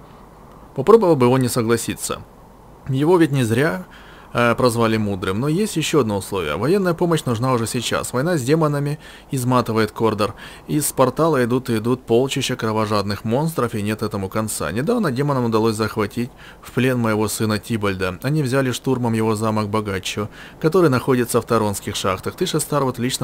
Попробовал бы он не согласиться. Его ведь не зря прозвали мудрым, но есть еще одно условие. Военная помощь нужна уже сейчас. Война с демонами изматывает Кордор. Из портала идут и идут полчища кровожадных монстров, и нет этому конца. Недавно демонам удалось захватить в плен моего сына Тибальда. Они взяли штурмом его замок Богаччо, который находится в Таронских шахтах. Ты, Шестар, вот лично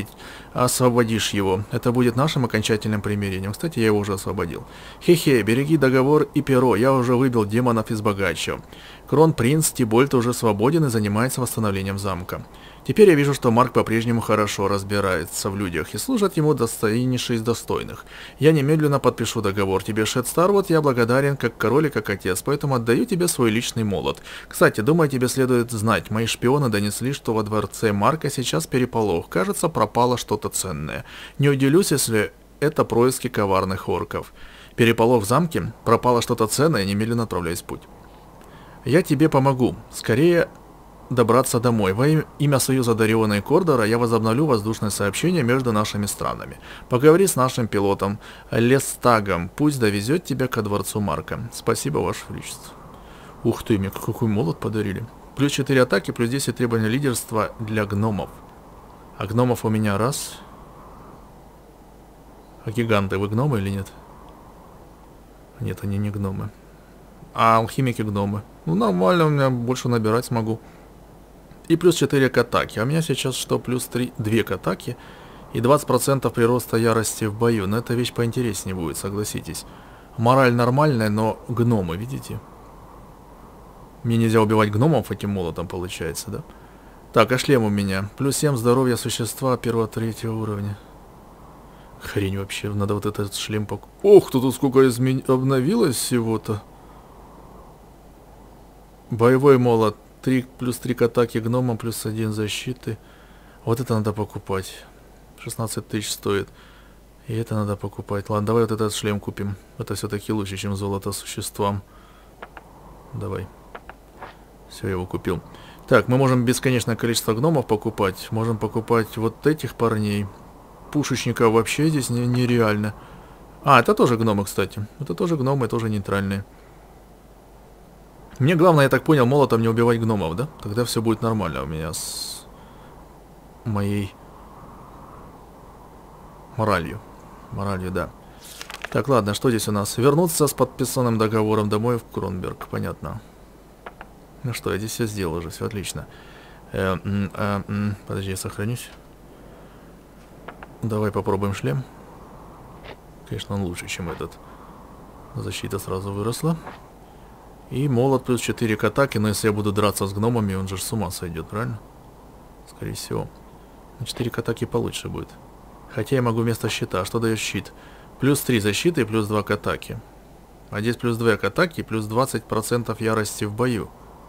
освободишь его. Это будет нашим окончательным примирением. Кстати, я его уже освободил. Хе-хе, береги договор и перо. Я уже выбил демонов из Богаччо. Кронпринц Тибольд уже свободен и занимается восстановлением замка. Теперь я вижу, что Марк по-прежнему хорошо разбирается в людях и служит ему достойнейший из достойных. Я немедленно подпишу договор. Тебе, Шедстар, вот я благодарен как король и как отец, поэтому отдаю тебе свой личный молот. Кстати, думаю, тебе следует знать, мои шпионы донесли, что во дворце Марка сейчас переполох. Кажется, пропало что-то ценное. Не удивлюсь, если это происки коварных орков. Переполох в замке? Пропало что-то ценное, немедленно отправляюсь в путь. Я тебе помогу. Скорее добраться домой. Во имя Союза Дариона и Кордора я возобновлю воздушное сообщение между нашими странами. Поговори с нашим пилотом Лестагом. Пусть довезет тебя ко дворцу Марка. Спасибо, Ваше Величество. Ух ты, мне какой молот подарили. Плюс 4 атаки, плюс 10 требования лидерства для гномов. А гномов у меня раз. А гиганты, вы гномы или нет? Нет, они не гномы. А алхимики гномы. Ну нормально, у меня больше набирать смогу. И плюс 4 к атаке. А у меня сейчас что? Плюс 3, 2 к атаке. И 20% прироста ярости в бою. Но эта вещь поинтереснее будет, согласитесь. Мораль нормальная, но гномы, видите? Мне нельзя убивать гномов этим молотом, получается, да? Так, а шлем у меня. Плюс 7 здоровья существа 1-3 уровня. Хрень вообще, надо вот этот шлем покупать. Ох, тут сколько обновилось всего-то. Боевой молот. 3 плюс 3 к атаке гномам, плюс 1 защиты. Вот это надо покупать. 16 тысяч стоит. И это надо покупать. Ладно, давай вот этот шлем купим. Это все-таки лучше, чем золото существам. Давай. Все, я его купил. Так, мы можем бесконечное количество гномов покупать. Можем покупать вот этих парней. Пушечников вообще здесь нереально. А, это тоже гномы, кстати. Это тоже гномы, тоже нейтральные. Мне главное, я так понял, молотом не убивать гномов, да? Тогда все будет нормально у меня с моей моралью. Моралью, да. Так, ладно, что здесь у нас? Вернуться с подписанным договором домой в Кронберг. Понятно. Ну что, я здесь все сделал уже, все отлично. Подожди, я сохранюсь. Давай попробуем шлем. Конечно, он лучше, чем этот. Защита сразу выросла. И молот плюс 4 к атаке, но если я буду драться с гномами, он же с ума сойдет, правильно? Скорее всего. На 4 к атаке получше будет. Хотя я могу вместо щита. А что дает щит? Плюс 3 защиты и плюс 2 к атаке. А здесь плюс 2 к атаке и плюс 20% ярости в бою.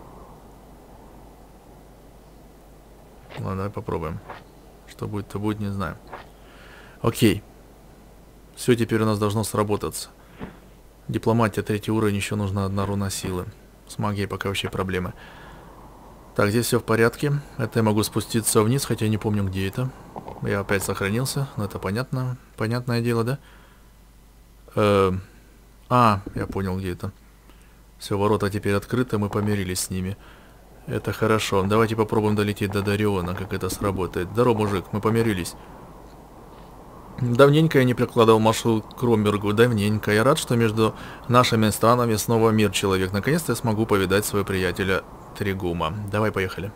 Ладно, давай попробуем. Что будет, то будет, не знаю. Окей. Все теперь у нас должно сработаться. Дипломатия 3 уровень, еще нужна 1 руна силы. С магией пока вообще проблемы. Так, здесь все в порядке. Это я могу спуститься вниз, хотя я не помню, где это. Я опять сохранился, но это понятно. Понятное дело, да? Я понял, где это. Все, ворота теперь открыты, мы помирились с ними. Это хорошо. Давайте попробуем долететь до Дариона, как это сработает. Здорово, мужик, мы помирились. Давненько я не прикладывал маршрут к Кромбергу, давненько. Я рад, что между нашими странами снова мир, человек. Наконец-то я смогу повидать своего приятеля Тригума. Давай, поехали.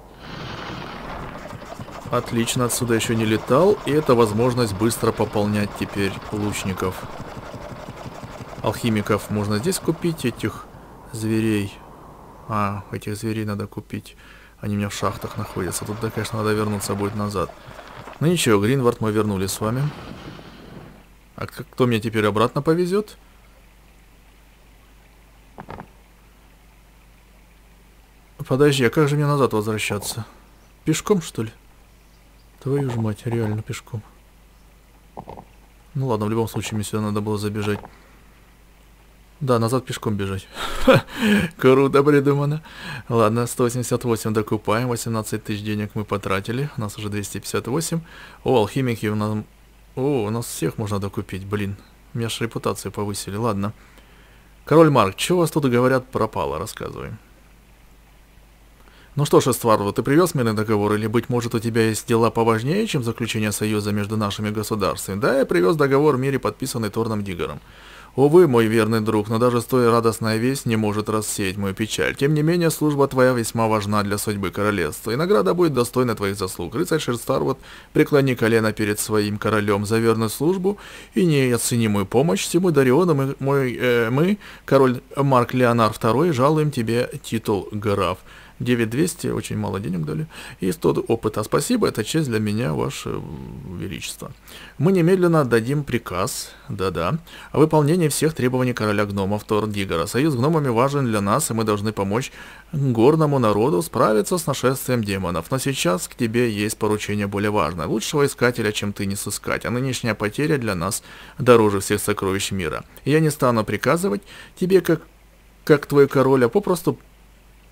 Отлично, отсюда еще не летал. И это возможность быстро пополнять теперь лучников. Алхимиков можно здесь купить, этих зверей. Этих зверей надо купить. Они у меня в шахтах находятся. Тут, да, конечно, надо вернуться будет назад. Ну ничего, Гринвард мы вернули с вами. А кто меня теперь обратно повезет? Подожди, а как же мне назад возвращаться? Пешком, что ли? Твою ж мать, реально пешком. Ну ладно, в любом случае мне сюда надо было забежать. Да, назад пешком бежать. Круто придумано. Ладно, 188 докупаем. 18 тысяч денег мы потратили. У нас уже 258. Алхимики у нас... у нас всех можно докупить. Блин, меня ж репутацию повысили. Ладно. Король Марк, что у вас тут говорят пропало? Рассказывай. Ну что ж, Эстварду, ты привез мирный договор? Или, быть может, у тебя есть дела поважнее, чем заключение союза между нашими государствами? Да, я привез договор в мире, подписанный Торном Диггером. Увы, мой верный друг, но даже столь радостная весть не может рассеять мою печаль. Тем не менее, служба твоя весьма важна для судьбы королевства, и награда будет достойна твоих заслуг. Рыцарь Шерстарвуд, преклони колено перед своим королем за верную службу и неоценимую помощь всему Дариону. Мы, король Марк Леонар II, жалуем тебе титул граф. 9200, очень мало денег дали, и 100 опыта. Спасибо, это честь для меня, ваше величество. Мы немедленно отдадим приказ, да-да, о выполнении всех требований короля гномов Торн-Диггера. Союз с гномами важен для нас, и мы должны помочь горному народу справиться с нашествием демонов. Но сейчас к тебе есть поручение более важное. Лучшего искателя, чем ты, не сыскать, а нынешняя потеря для нас дороже всех сокровищ мира. Я не стану приказывать тебе, как твой король, а попросту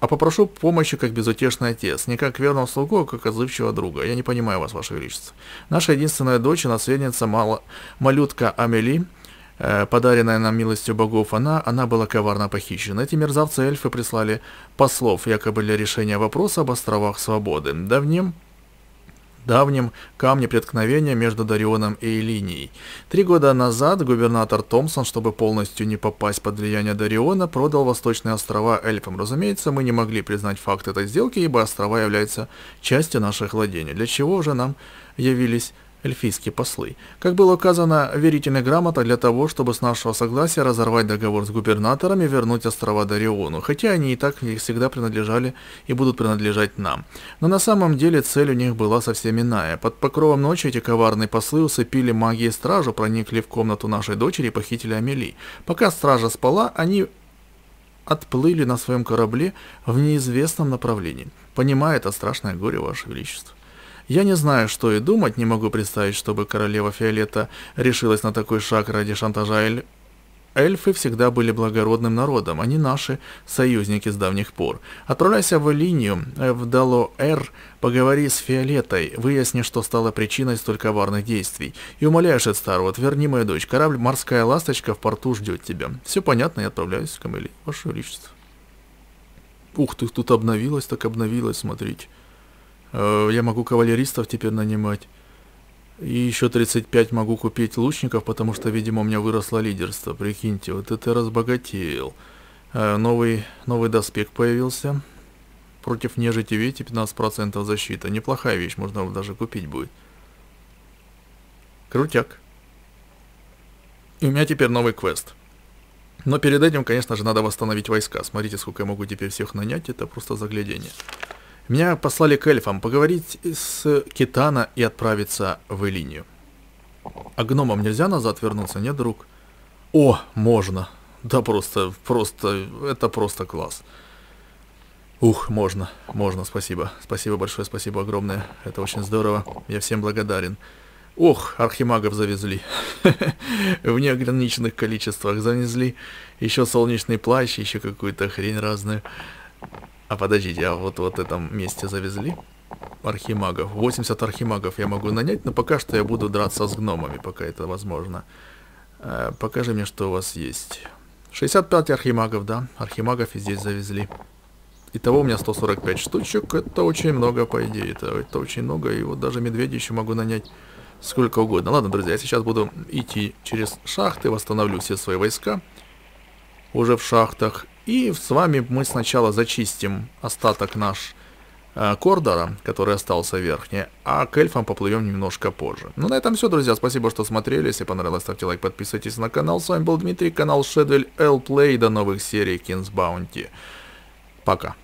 а попрошу помощи как безутешный отец, не как верного слугу, а как отзывчивого друга. Я не понимаю вас, ваше величество. Наша единственная дочь и наследница малютка Амели, подаренная нам милостью богов, она была коварно похищена. Эти мерзавцы-эльфы прислали послов, якобы для решения вопроса об островах Свободы, давнем камне преткновения между Дарионом и Элинией. 3 года назад губернатор Томпсон, чтобы полностью не попасть под влияние Дариона, продал Восточные острова эльфам. Разумеется, мы не могли признать факт этой сделки, ибо острова являются частью наших владений. Для чего же нам явились эльфийские послы? Как было указано, верительная грамота для того, чтобы с нашего согласия разорвать договор с губернатором и вернуть острова Дариону, хотя они и так всегда принадлежали и будут принадлежать нам. Но на самом деле цель у них была совсем иная. Под покровом ночи эти коварные послы усыпили магией стражу, проникли в комнату нашей дочери и похитили Амели. Пока стража спала, они отплыли на своем корабле в неизвестном направлении. Понимая это страшное горе, ваше величество. Я не знаю, что и думать, не могу представить, чтобы королева Фиолетта решилась на такой шаг ради шантажа. Эльфы всегда были благородным народом, они наши союзники с давних пор. Отправляйся в Элинию, в Далоэр, поговори с Фиолеттой, выясни, что стало причиной столь коварных действий. И умоляю, Шедстару, отверни мою дочь, корабль «Морская ласточка» в порту ждет тебя. Все понятно, я отправляюсь к Амели, ваше величество. Ух ты, тут обновилось, так обновилось, смотрите. Я могу кавалеристов теперь нанимать. И еще 35 могу купить лучников, потому что, видимо, у меня выросло лидерство. Прикиньте, вот это разбогател. Новый доспех появился. Против нежити, видите, 15% защиты. Неплохая вещь, можно даже купить будет. Крутяк. И у меня теперь новый квест. Но перед этим, конечно же, надо восстановить войска. Смотрите, сколько я могу теперь всех нанять. Это просто заглядение. Меня послали к эльфам поговорить с Китана и отправиться в Элинию. А гномам нельзя назад вернуться, нет, друг? О, можно. Да просто, это просто класс. Ух, можно, спасибо. Спасибо большое, спасибо огромное. Это очень здорово. Я всем благодарен. Ох, архимагов завезли. В неограниченных количествах завезли. Еще солнечный плащ, еще какую-то хрень разную. А подождите, а вот в этом месте завезли архимагов. 80 архимагов я могу нанять, но пока что я буду драться с гномами, пока это возможно. Покажи мне, что у вас есть. 65 архимагов, да, архимагов и здесь завезли. Итого у меня 145 штучек, это очень много, по идее, это очень много, и вот даже медведя еще могу нанять сколько угодно. Ладно, друзья, я сейчас буду идти через шахты, восстановлю все свои войска уже в шахтах. И с вами мы сначала зачистим остаток наш Кордора, который остался верхний, а к эльфам поплывем немножко позже. Ну, на этом все, друзья. Спасибо, что смотрели. Если понравилось, ставьте лайк, подписывайтесь на канал. С вами был Дмитрий, канал Shadow L Play. До новых серий King's Bounty. Пока.